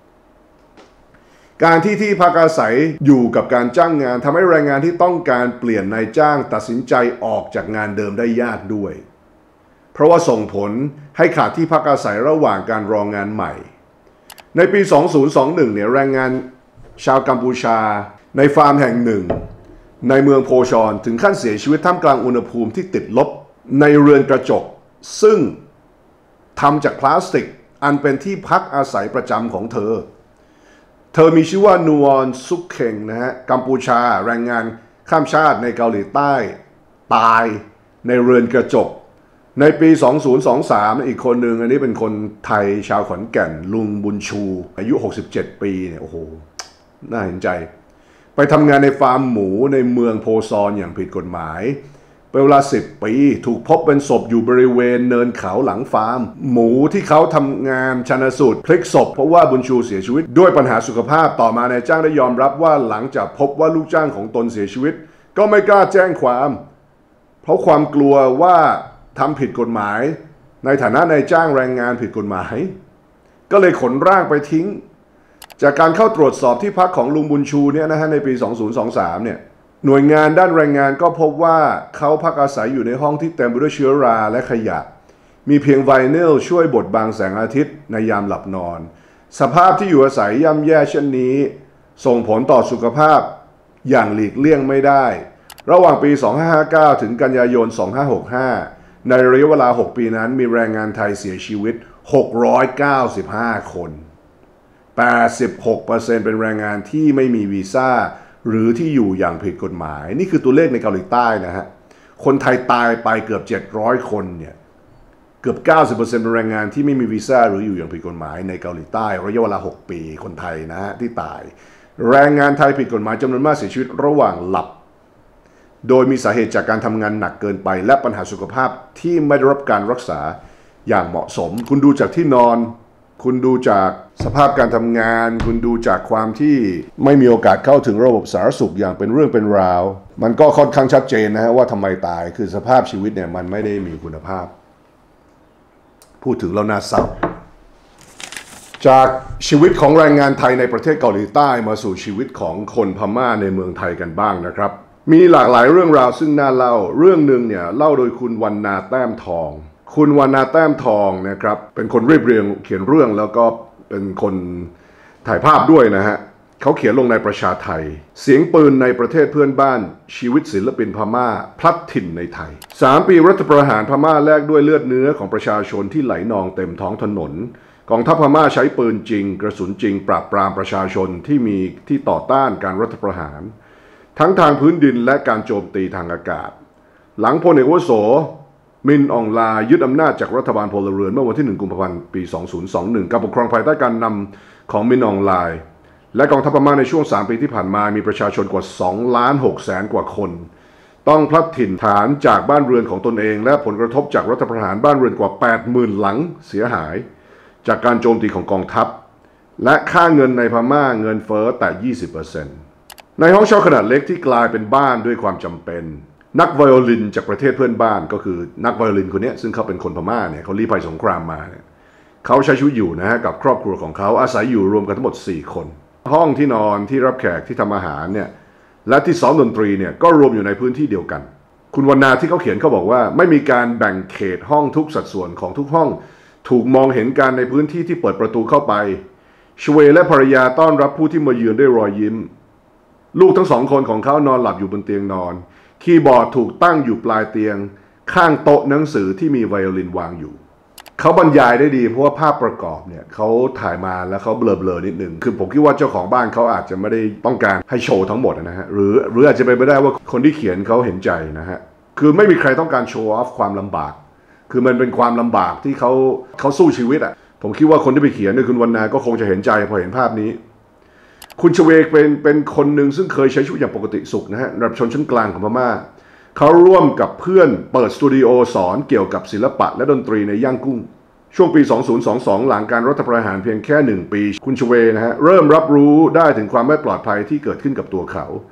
การที่ที่พักอาศัยอยู่กับการจ้างงานทำให้แรงงานที่ต้องการเปลี่ยนนายจ้างตัดสินใจออกจากงานเดิมได้ยากด้วยเพราะว่าส่งผลให้ขาดที่พักอาศัยระหว่างการรองงานใหม่ในปี สองพันยี่สิบเอ็ด เนี่ยแรงงานชาวกัมพูชาในฟาร์มแห่งหนึ่งในเมืองโพชอนถึงขั้นเสียชีวิตท่ามกลางอุณหภูมิที่ติดลบในเรือนกระจกซึ่งทำจากพลาสติกอันเป็นที่พักอาศัยประจำของเธอเธอมีชื่อว่านูวอนซุกเข่งนะฮะกัมพูชาแรงงานข้ามชาติในเกาหลีใต้ตายในเรือนกระจกในปี สองพันยี่สิบสาม อีกคนหนึ่งอันนี้เป็นคนไทยชาวขอนแก่นลุงบุญชูอายุหกสิบเจ็ดปีเนี่ยโอ้โหน่าเห็นใจไปทำงานในฟาร์มหมูในเมืองโพซอนอย่างผิดกฎหมายเป็นเวลาสิบปีถูกพบเป็นศพอยู่บริเวณเนินเขาหลังฟาร์มหมูที่เขาทำงานชันสูตรพลิกศพเพราะว่าบุญชูเสียชีวิตด้วยปัญหาสุขภาพต่อมานายจ้างได้ยอมรับว่าหลังจากพบว่าลูกจ้างของตนเสียชีวิตก็ไม่กล้าแจ้งความเพราะความกลัวว่าทำผิดกฎหมายในฐานะนายจ้างแรงงานผิดกฎหมายก็เลยขนร่างไปทิ้งจากการเข้าตรวจสอบที่พักของลุงบุญชูเนี่ยนะฮะในปี สองพันยี่สิบสาม เนี่ยหน่วยงานด้านแรงงานก็พบว่าเขาพักอาศัยอยู่ในห้องที่เต็มไปด้วยเชื้อราและขยะมีเพียงไวนิลช่วยบดบังแสงอาทิตย์ในยามหลับนอนสภาพที่อยู่อาศัยย่ำแย่เช่นนี้ส่งผลต่อสุขภาพอย่างหลีกเลี่ยงไม่ได้ระหว่างปี สองพันห้าร้อยห้าสิบเก้า ถึงกันยายน สองพันห้าร้อยหกสิบห้า ในระยะเวลาหกปีนั้นมีแรงงานไทยเสียชีวิตหกร้อยเก้าสิบห้าคน แปดสิบหกเปอร์เซ็นต์ เป็นแรงงานที่ไม่มีวีซ่าหรือที่อยู่อย่างผิดกฎหมายนี่คือตัวเลขในเกาหลีใต้นะฮะคนไทยตายไปเกือบเจ็ดร้อยคนเนี่ยเกือบ เก้าสิบเปอร์เซ็นต์ เป็นแรงงานที่ไม่มีวีซ่าหรืออยู่อย่างผิดกฎหมายในเกาหลีใต้ระยะเวลาหกปีคนไทยนะฮะที่ตายแรงงานไทยผิดกฎหมายจำนวนมากเสียชีวิตระหว่างหลับโดยมีสาเหตุจากการทำงานหนักเกินไปและปัญหาสุขภาพที่ไม่ได้รับการรักษาอย่างเหมาะสมคุณดูจากที่นอนคุณดูจากสภาพการทำงานคุณดูจากความที่ไม่มีโอกาสเข้าถึงระบบสาธารณสุขอย่างเป็นเรื่องเป็นราวมันก็ค่อนข้างชัดเจนนะฮะว่าทำไมตายคือสภาพชีวิตเนี่ยมันไม่ได้มีคุณภาพพูดถึงแล้วน่าเศร้าจากชีวิตของแรงงานไทยในประเทศเกาหลีใต้มาสู่ชีวิตของคนพม่าในเมืองไทยกันบ้างนะครับมีหลากหลายเรื่องราวซึ่งน่าเล่าเรื่องหนึ่งเนี่ยเล่าโดยคุณวรรณาแต้มทองคุณวรรณาแต้มทองนะครับเป็นคนเรียบเรียงเขียนเรื่องแล้วก็เป็นคนถ่ายภาพด้วยนะฮะเขาเขียนลงในประชาไทยเสียงปืนในประเทศเพื่อนบ้านชีวิตศิลปินพม่าพลัดถิ่นในไทยสามปีรัฐประหารพม่าแลกด้วยเลือดเนื้อของประชาชนที่ไหลนองเต็มท้องถนนกองทัพพม่าใช้ปืนจริงกระสุนจริงปราบปรามประชาชนที่มีที่ต่อต้านการรัฐประหารทั้งทางพื้นดินและการโจมตีทางอากาศหลังพลเอกอาวุโสมินอองลายึดอำนาจจากรัฐบาลพลเรือนเมื่อวันที่หนึ่งกุมภาพันธ์ปีสองพันยี่สิบเอ็ดการปกครองภายใต้การนำของมินอองลาและกองทัพพม่าในช่วงสามปีที่ผ่านมามีประชาชนกว่าสองล้านหกแสนกว่าคนต้องพลัดถิ่นฐานจากบ้านเรือนของตนเองและผลกระทบจากรัฐประหารบ้านเรือนกว่า แปดหมื่น หลังเสียหายจากการโจมตีของกองทัพและค่าเงินในพม่าเงินเฟ้อแต่ ยี่สิบเปอร์เซ็นต์ ในห้องเช่าขนาดเล็กที่กลายเป็นบ้านด้วยความจำเป็นนักไวโอลินจากประเทศเพื่อนบ้านก็คือนักไวโอลินคนนี้ซึ่งเขาเป็นคนพม่าเนี่ยเขาลี้ภัยสงครามมาเนี่ยเขาใช้ชีวิตอยู่นะฮะกับครอบครัวของเขาอาศัยอยู่รวมกันทั้งหมดสี่คนห้องที่นอนที่รับแขกที่ทำอาหารเนี่ยและที่ซ้อมดนตรีเนี่ยก็รวมอยู่ในพื้นที่เดียวกันคุณวรรณาที่เขาเขียนเขาบอกว่าไม่มีการแบ่งเขตห้องทุกสัดส่วนของทุกห้องถูกมองเห็นการในพื้นที่ที่เปิดประตูเข้าไปชเวและภรรยาต้อนรับผู้ที่มาเยือนด้วยรอยยิ้มลูกทั้งสองคนของเขานอนหลับอยู่บนเตียงนอนคีย์บอร์ดถูกตั้งอยู่ปลายเตียงข้างโต๊ะหนังสือที่มีไวโอลินวางอยู่เขาบรรยายได้ดีเพราะว่าภาพประกอบเนี่ยเขาถ่ายมาแล้วเขาเบลอๆนิดนึงคือผมคิดว่าเจ้าของบ้านเขาอาจจะไม่ได้ต้องการให้โชว์ทั้งหมดนะฮะหรือหรืออาจจะเป็นไปได้ว่าคนที่เขียนเขาเห็นใจนะฮะคือไม่มีใครต้องการโชว์ออฟความลำบากคือมันเป็นความลำบากที่เขาเขาสู้ชีวิตอ่ะผมคิดว่าคนที่ไปเขียนเนี่ยคุณวรรณาก็คงจะเห็นใจพอเห็นภาพนี้คุณชเวกเป็นเป็นคนหนึ่งซึ่งเคยใช้ชีวิตอย่างปกติสุขนะฮะระดับชนชั้นกลางของพม่าเขาร่วมกับเพื่อนเปิดสตูดิโอสอนเกี่ยวกับศิลปะและดนตรีในย่างกุ้งช่วงปีสองพันยี่สิบสองหลังการรัฐประหารเพียงแค่หนึ่งปีคุณชเวนะฮะเริ่มรับรู้ได้ถึงความไม่ปลอดภัยที่เกิดขึ้นกับตัวเขา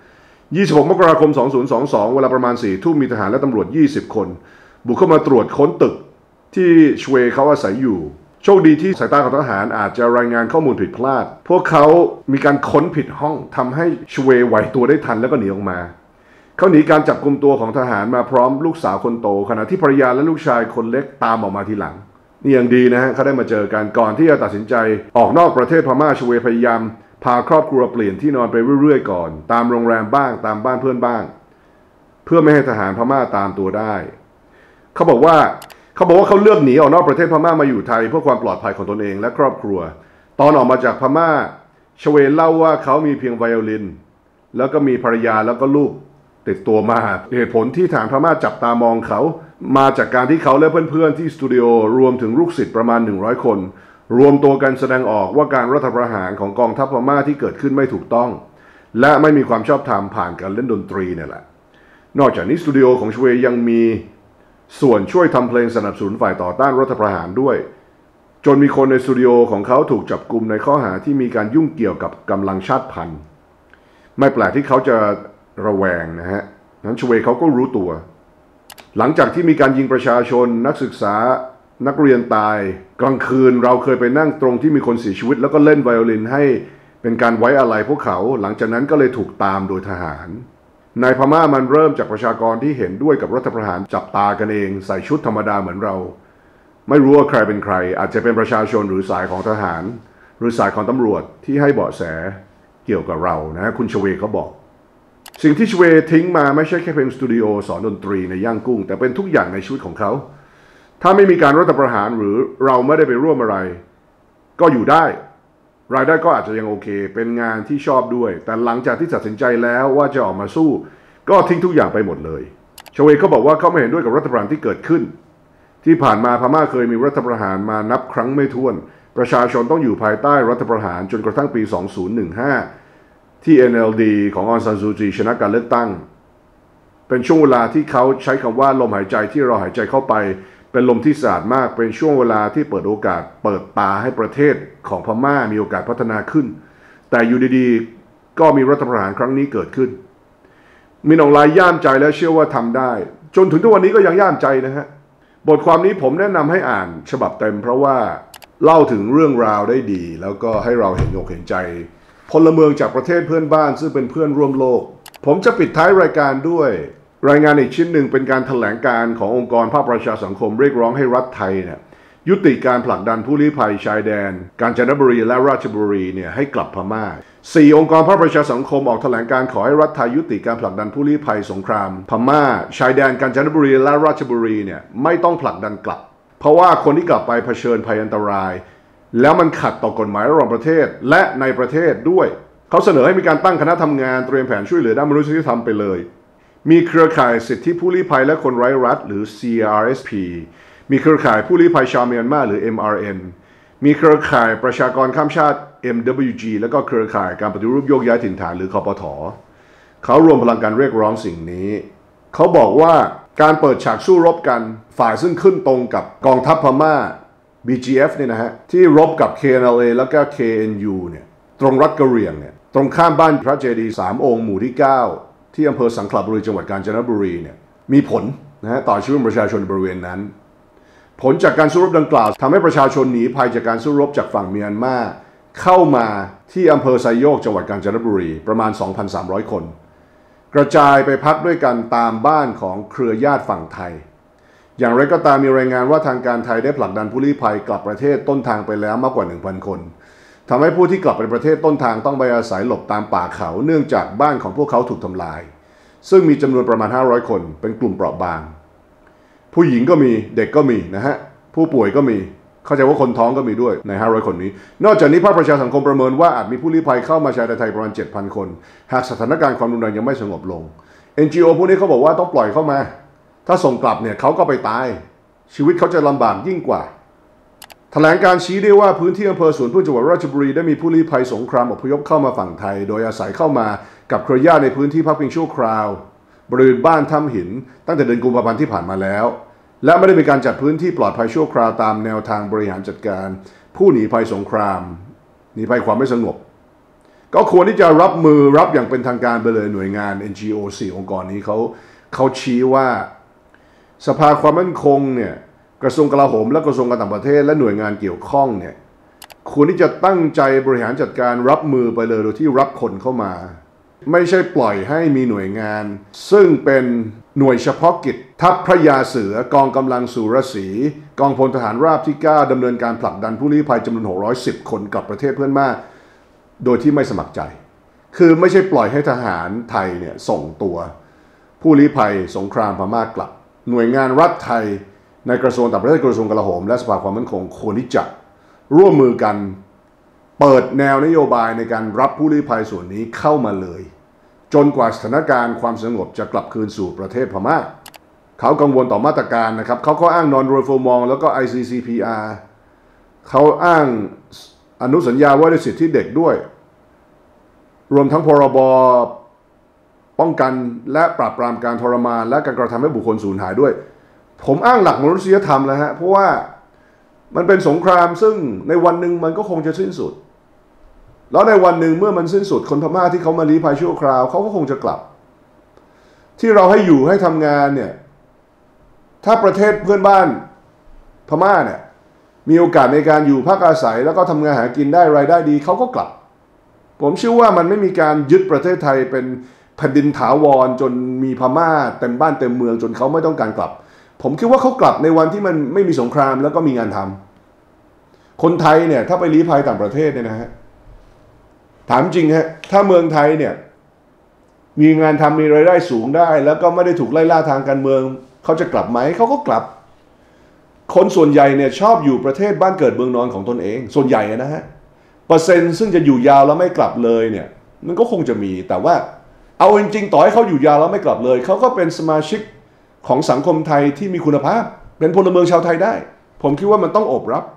ยี่สิบหกมกราคมสองพันยี่สิบสองเวลาประมาณสี่ทุ่มมีทหารและตำรวจยี่สิบคนบุกเข้ามาตรวจค้นตึกที่ชเวเขาอาศัยอยู่โชคดีที่สายตาของทหารอาจจะรายงานข้อมูลผิดพลาดพวกเขามีการค้นผิดห้องทำให้ชเวไหวตัวได้ทันแล้วก็หนีออกมาเขาหนีการจับกุมตัวของทหารมาพร้อมลูกสาวคนโตขณะที่ภรรยาและลูกชายคนเล็กตามออกมาทีหลังนี่ยังดีนะฮะเขาได้มาเจอกันก่อนที่จะตัดสินใจออกนอกประเทศพม่าชเวพยายามพาครอบครัวเปลี่ยนที่นอนไปเรื่อยๆก่อนตามโรงแรมบ้างตามบ้านเพื่อนบ้างเพื่อไม่ให้ทหารพม่าตามตัวได้เขาบอกว่าเขาบอกว่าเขาเลือกหนีออกนอกประเทศพม่ามาอยู่ไทยเพื่อความปลอดภัยของตนเองและครอบครัวตอนออกมาจากพม่าชเวเล่าว่าเขามีเพียงไวโอลินแล้วก็มีภรรยาแล้วก็ลูกติดตัวมาเหตุผลที่ทหารพม่าจับตามองเขามาจากการที่เขาและเพื่อนๆที่สตูดิโอรวมถึงลูกศิษย์ประมาณหนึ่งร้อยคนรวมตัวกันแสดงออกว่าการรัฐประหารของกองทัพพม่าที่เกิดขึ้นไม่ถูกต้องและไม่มีความชอบธรรมผ่านการเล่นดนตรีเนี่ยแหละนอกจากนี้สตูดิโอของชเวยังมีส่วนช่วยทำเพลงสนับสนุนฝ่ายต่อต้านรัฐประหารด้วยจนมีคนในสตูดิโอของเขาถูกจับกุมในข้อหาที่มีการยุ่งเกี่ยวกับกำลังชาติพันธุ์ไม่แปลกที่เขาจะระแวงนะฮะนั้นชเวเขาก็รู้ตัวหลังจากที่มีการยิงประชาชนนักศึกษานักเรียนตายกลางคืนเราเคยไปนั่งตรงที่มีคนเสียชีวิตแล้วก็เล่นไวโอลินให้เป็นการไว้อาลัยพวกเขาหลังจากนั้นก็เลยถูกตามโดยทหารในพม่ามันเริ่มจากประชากรที่เห็นด้วยกับรัฐประหารจับตากันเองใส่ชุดธรรมดาเหมือนเราไม่รู้ว่าใครเป็นใครอาจจะเป็นประชาชนหรือสายของทหารหรือสายของตำรวจที่ให้เบาะแสเกี่ยวกับเรานะคุณชเวเขาบอกสิ่งที่ชเวทิ้งมาไม่ใช่แค่เพลงสตูดิโอสอนดนตรีในย่างกุ้งแต่เป็นทุกอย่างในชีวิตของเขาถ้าไม่มีการรัฐประหารหรือเราไม่ได้ไปร่วมอะไรก็อยู่ได้รายได้ก็อาจจะยังโอเคเป็นงานที่ชอบด้วยแต่หลังจากที่ตัดสินใจแล้วว่าจะออกมาสู้ก็ทิ้งทุกอย่างไปหมดเลยชเวเขาบอกว่าเขาไม่เห็นด้วยกับรัฐประหารที่เกิดขึ้นที่ผ่านมาพม่าเคยมีรัฐประหารมานับครั้งไม่ถ้วนประชาชนต้องอยู่ภายใต้รัฐประหารจนกระทั่งปีสองพันสิบห้าที่ เอ็น แอล ดี ขององซานซูจีชนะการเลือกตั้งเป็นช่วงเวลาที่เขาใช้คำว่าลมหายใจที่เราหายใจเข้าไปเป็นลมที่สะอาดมากเป็นช่วงเวลาที่เปิดโอกาสเปิดตาให้ประเทศของพม่ามีโอกาสพัฒนาขึ้นแต่อยู่ดีๆก็มีรัฐประหารครั้งนี้เกิดขึ้นมีน้องลายย่ามใจและเชื่อว่าทำได้จนถึงทุกวันนี้ก็ยังย่ามใจนะฮะบทความนี้ผมแนะนำให้อ่านฉบับเต็มเพราะว่าเล่าถึงเรื่องราวได้ดีแล้วก็ให้เราเห็นอกเห็นใจพลเมืองจากประเทศเพื่อนบ้านซึ่งเป็นเพื่อนร่วมโลกผมจะปิดท้ายรายการด้วยรายงานอีกชิ้นหนึ่งเป็นการแถลงการขององค์กรภาคประชาสังคมเรียกร้องให้รัฐไทยเนี่ยยุติการผลักดันผู้ลี้ภัยชายแดนกาญจนบุรีและราชบุรีเนี่ยให้กลับพม่าสี่องค์กรภาคประชาสังคมออกแถลงการขอให้รัฐไทยยุติการผลักดันผู้ลี้ภัยสงครามพม่าชายแดนกาญจนบุรีและราชบุรีเนี่ยไม่ต้องผลักดันกลับเพราะว่าคนที่กลับไปเผชิญภัยอันตรายแล้วมันขัดต่อกฎหมายระหว่างประเทศและในประเทศด้วยเขาเสนอให้มีการตั้งคณะทำงานเตรียมแผนช่วยเหลือด้านมนุษยธรรมไปเลยมีเครือข่ายสิทธิผู้ลี้ภัยและคนไร้รัฐหรือ ซี อาร์ เอส พี มีเครือข่ายผู้ลี้ภัยชาวเมียนมาหรือ เอ็ม อาร์ เอ็น มีเครือข่ายประชากรข้ามชาติ เอ็ม ดับเบิลยู จี และก็เครือข่ายการปฏิรูปโยกย้ายถิ่นฐานหรือคปฐ.เขารวมพลังการเรียกร้องสิ่งนี้เขาบอกว่าการเปิดฉากสู้รบกันฝ่ายซึ่งขึ้นตรงกับกองทัพพม่า บี จี เอฟ เนี่ยนะฮะที่รบกับ เค เอ็น แอล เอ แล้วก็ เค เอ็น ยู เนี่ยตรงรัฐกะเหรี่ยงเนี่ยตรงข้ามบ้านพระเจดีย์สามองค์หมู่ที่เก้าที่อำเภอสังขละบุรีจังหวัดกาญจนบุรีเนี่ยมีผลนะฮะต่อชีวิตประชาชนบริเวณนั้นผลจากการสู้รบดังกล่าวทำให้ประชาชนหนีภัยจากการสู้รบจากฝั่งเมียนมาเข้ามาที่อำเภอไซโยกจังหวัดกาญจนบุรีประมาณ สองพันสามร้อย คนกระจายไปพักด้วยกันตามบ้านของเครือญาติฝั่งไทยอย่างไรก็ตามมีรายงานว่าทางการไทยได้ผลักดันผู้ลี้ภัยกลับประเทศต้นทางไปแล้วมากกว่า หนึ่งพัน คนทำให้ผู้ที่กลับไปประเทศต้นทางต้องไปอาศัยหลบตามป่าเขาเนื่องจากบ้านของพวกเขาถูกทำลายซึ่งมีจำนวนประมาณห้าร้อยคนเป็นกลุ่มเปราะบางผู้หญิงก็มีเด็กก็มีนะฮะผู้ป่วยก็มีเข้าใจว่าคนท้องก็มีด้วยในห้าร้อยคนนี้นอกจากนี้ภาคประชาสังคมประเมินว่าอาจมีผู้ลี้ภัยเข้ามาชายแดนไทยประมาณ เจ็ดพัน คนหากสถานการณ์ความรุนแรงยังไม่สงบลง เอ็น จี โอ พวกนี้เขาบอกว่าต้องปล่อยเข้ามาถ้าส่งกลับเนี่ยเขาก็ไปตายชีวิตเขาจะลำบากยิ่งกว่าแถลงการชี้ได้ว่าพื้นที่อำเภอสวนพึ่งจังหวัดราชบุรีได้มีผู้ลี้ภัยสงครามอพยพเข้ามาฝั่งไทยโดยอาศัยเข้ามากับเครือญาติในพื้นที่พักพิงชั่วคราวบริเวณบ้านถ้ำหินตั้งแต่เดือนกุมภาพันธ์ที่ผ่านมาแล้วและไม่ได้มีการจัดพื้นที่ปลอดภัยชั่วคราวตามแนวทางบริหารจัดการผู้หนีภัยสงครามหนีภัยความไม่สงบก็ควรที่จะรับมือรับอย่างเป็นทางการไปเลยหน่วยงาน เอ็น จี โอ สี่องค์กรนี้เขาเขาชี้ว่าสภาความมั่นคงเนี่ยกระทรวงกลาโหมและกระทรวงการต่างประเทศและหน่วยงานเกี่ยวข้องเนี่ยควรที่จะตั้งใจบริหารจัดการรับมือไปเลยโดยที่รับคนเข้ามาไม่ใช่ปล่อยให้มีหน่วยงานซึ่งเป็นหน่วยเฉพาะกิจทัพพระยาเสือกองกำลังสุรศรีกองพลทหารราบที่เก้าดำเนินการผลักดันผู้ลี้ภัยจำนวนหกร้อยสิบคนกลับประเทศเพื่อนบ้านโดยที่ไม่สมัครใจคือไม่ใช่ปล่อยให้ทหารไทยเนี่ยส่งตัวผู้ลี้ภัยสงครามพม่ากลับหน่วยงานรัฐไทยในกระทรวงต่างประเทศกระทรวงกลาโหมและสภาความมั่นคงควรที่จะร่วมมือกันเปิดแนวนโยบายในการรับผู้ลี้ภัยส่วนนี้เข้ามาเลยจนกว่าสถานการณ์ความสงบจะกลับคืนสู่ประเทศพม่าเขากังวลต่อมาตรการนะครับเขาก็อ้างนอนโรฟมองแล้วก็ ไอ ซี ซี พี อาร์ เขาอ้างอนุสัญญาว่าด้วยสิทธิเด็กด้วยรวมทั้งพรบป้องกันและปราบปรามการทรมานและการกระทำให้บุคคลสูญหายด้วยผมอ้างหลักมนุษยธรรมแล้วฮะเพราะว่ามันเป็นสงครามซึ่งในวันหนึ่งมันก็คงจะสิ้นสุดแล้วในวันหนึ่งเมื่อมันสิ้นสุดคนพม่าที่เขามาลี้ภัยชั่วคราวเขาก็คงจะกลับที่เราให้อยู่ให้ทำงานเนี่ยถ้าประเทศเพื่อนบ้านพม่าเนี่ยมีโอกาสในการอยู่พักอาศัยแล้วก็ทำงานหากินได้รายได้ดีเขาก็กลับผมเชื่อว่ามันไม่มีการยึดประเทศไทยเป็นแผ่นดินถาวรจนมีพม่าเต็มบ้านเต็มเมืองจนเขาไม่ต้องการกลับผมคิดว่าเขากลับในวันที่มันไม่มีสงครามแล้วก็มีงานทำคนไทยเนี่ยถ้าไปลี้ภัยต่างประเทศเนี่ยนะฮะถามจริงฮะถ้าเมืองไทยเนี่ยมีงานทำมีรายได้สูงได้แล้วก็ไม่ได้ถูกไล่ล่าทางการเมืองเขาจะกลับไหมเขาก็กลับคนส่วนใหญ่เนี่ยชอบอยู่ประเทศบ้านเกิดเมืองนอนของตนเองส่วนใหญ่นะฮะเปอร์เซ็นต์ซึ่งจะอยู่ยาวแล้วไม่กลับเลยเนี่ยมันก็คงจะมีแต่ว่าเอาจริงๆต่อให้เขาอยู่ยาวแล้วไม่กลับเลยเขาก็เป็นสมาชิกของสังคมไทยที่มีคุณภาพเป็นพลเมืองชาวไทยได้ผมคิดว่ามันต้องอบรับ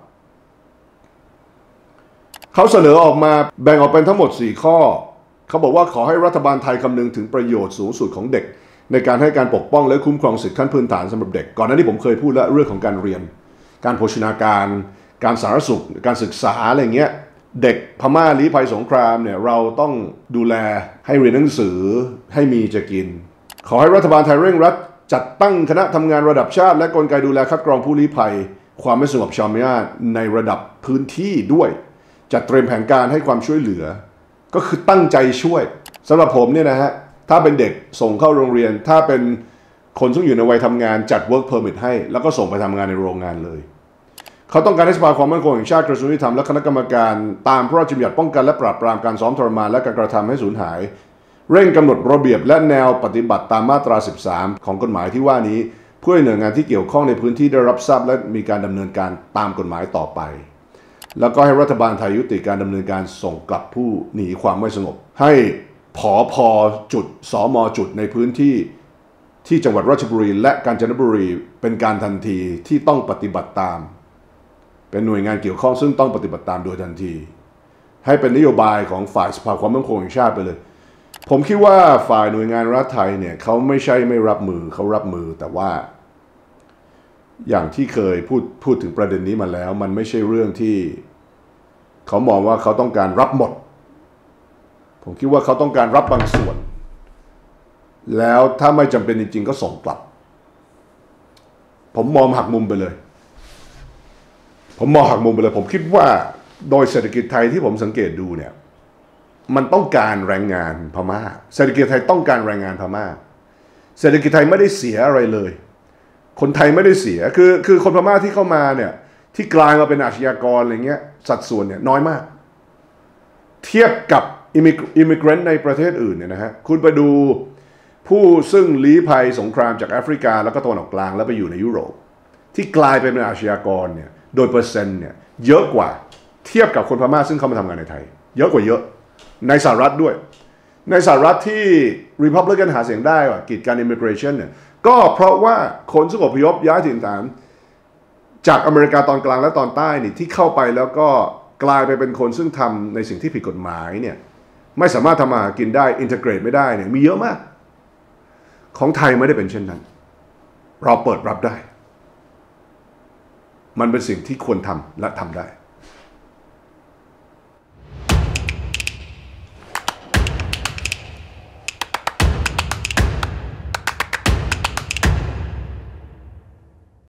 เขาเสนอออกมาแบ่งออกเป็นทั้งหมดสี่ข้อเขาบอกว่าขอให้รัฐบาลไทยคำนึงถึงประโยชน์สูงสุดของเด็กในการให้การปกป้องและคุ้มครองสิทธิขั้นพื้นฐานสำหรับเด็กก่อนหน้านี้ผมเคยพูดแล้วเรื่องของการเรียนการโภชนาการการสาธารณสุขการศึกษาอะไรเงี้ยเด็กพม่าลี้ภัยสงครามเนี่ยเราต้องดูแลให้เรียนหนังสือให้มีจะกินขอให้รัฐบาลไทยเร่งรัดจัดตั้งคณะทำงานระดับชาติและกลไกดูแลคัดกรองผู้ลี้ภัยความไม่สงบชาวพม่าในระดับพื้นที่ด้วยจัดเตรียมแผนการให้ความช่วยเหลือก็คือตั้งใจช่วยสำหรับผมเนี่ยนะฮะถ้าเป็นเด็กส่งเข้าโรงเรียนถ้าเป็นคนซึ่งอยู่ในวัยทำงานจัด work permit ให้แล้วก็ส่งไปทำงานในโรงงานเลยเขาต้องการให้สภาความมั่นคงแห่งชาติกระทรวงยุติธรรมและคณะกรรมการตามพระราชบัญญัติป้องกันและปราบปรามการซ้อมทรมานและการกระทำให้สูญหายเร่งกำหนดระเบียบและแนวปฏิบัติตามมาตราสิบสามของกฎหมายที่ว่านี้เพื่อให้หน่วยงานที่เกี่ยวข้องในพื้นที่ได้รับทราบและมีการดำเนินการตามกฎหมายต่อไปแล้วก็ให้รัฐบาลไทยยุติการดำเนินการส่งกลับผู้หนีความไม่สงบให้ผอพอจุดสมจุดในพื้นที่ที่จังหวัดราชบุรีและกาญจนบุรีเป็นการทันทีที่ต้องปฏิบัติตามเป็นหน่วยงานเกี่ยวข้องซึ่งต้องปฏิบัติตามโดยทันทีให้เป็นนโยบายของฝ่ายสภาความมั่นคงแห่งชาติไปเลยผมคิดว่าฝ่ายหน่วยงานรัฐไทยเนี่ยเขาไม่ใช่ไม่รับมือเขารับมือแต่ว่าอย่างที่เคยพูดพูดถึงประเด็นนี้มาแล้วมันไม่ใช่เรื่องที่เขามองว่าเขาต้องการรับหมดผมคิดว่าเขาต้องการรับบางส่วนแล้วถ้าไม่จำเป็นจริงๆก็ส่งกลับผมมองหักมุมไปเลยผมมองหักมุมไปเลยผมคิดว่าโดยเศรษฐกิจไทยที่ผมสังเกตดูเนี่ยมันต้องการแรงงานพม่าเศรษฐกิจไทยต้องการแรงงานพม่าเศรษฐกิจไทยไม่ได้เสียอะไรเลยคนไทยไม่ได้เสียคือคือคนพม่าที่เข้ามาเนี่ยที่กลายมาเป็นอาชญากรอะไรเงี้ยสัดส่วนเนี่ยน้อยมากเทียบกับอิมิเกรนต์ในประเทศอื่นเนี่ยนะฮะคุณไปดูผู้ซึ่งลี้ภัยสงครามจากแอฟริกาแล้วก็ตะวันออกกลางแล้วไปอยู่ในยุโรปที่กลายเป็นอาชญากรเนี่ยโดยเปอร์เซ็นต์เนี่ยเยอะกว่าเทียบกับคนพม่าซึ่งเข้ามาทำงานในไทยเยอะกว่าเยอะในสหรัฐด้วยในสหรัฐที่ Republican หาเสียงได้ว่ากีดกัน immigration เนี่ยก็เพราะว่าคนซึ่งอพยพย้ายถิ่นฐานจากอเมริกาตอนกลางและตอนใต้นี่ที่เข้าไปแล้วก็กลายไปเป็นคนซึ่งทำในสิ่งที่ผิดกฎหมายเนี่ยไม่สามารถทำมาหากินได้อินเทอร์เกรตไม่ได้เนี่ยมีเยอะมากของไทยไม่ได้เป็นเช่นนั้นเราเปิดรับได้มันเป็นสิ่งที่ควรทำและทำได้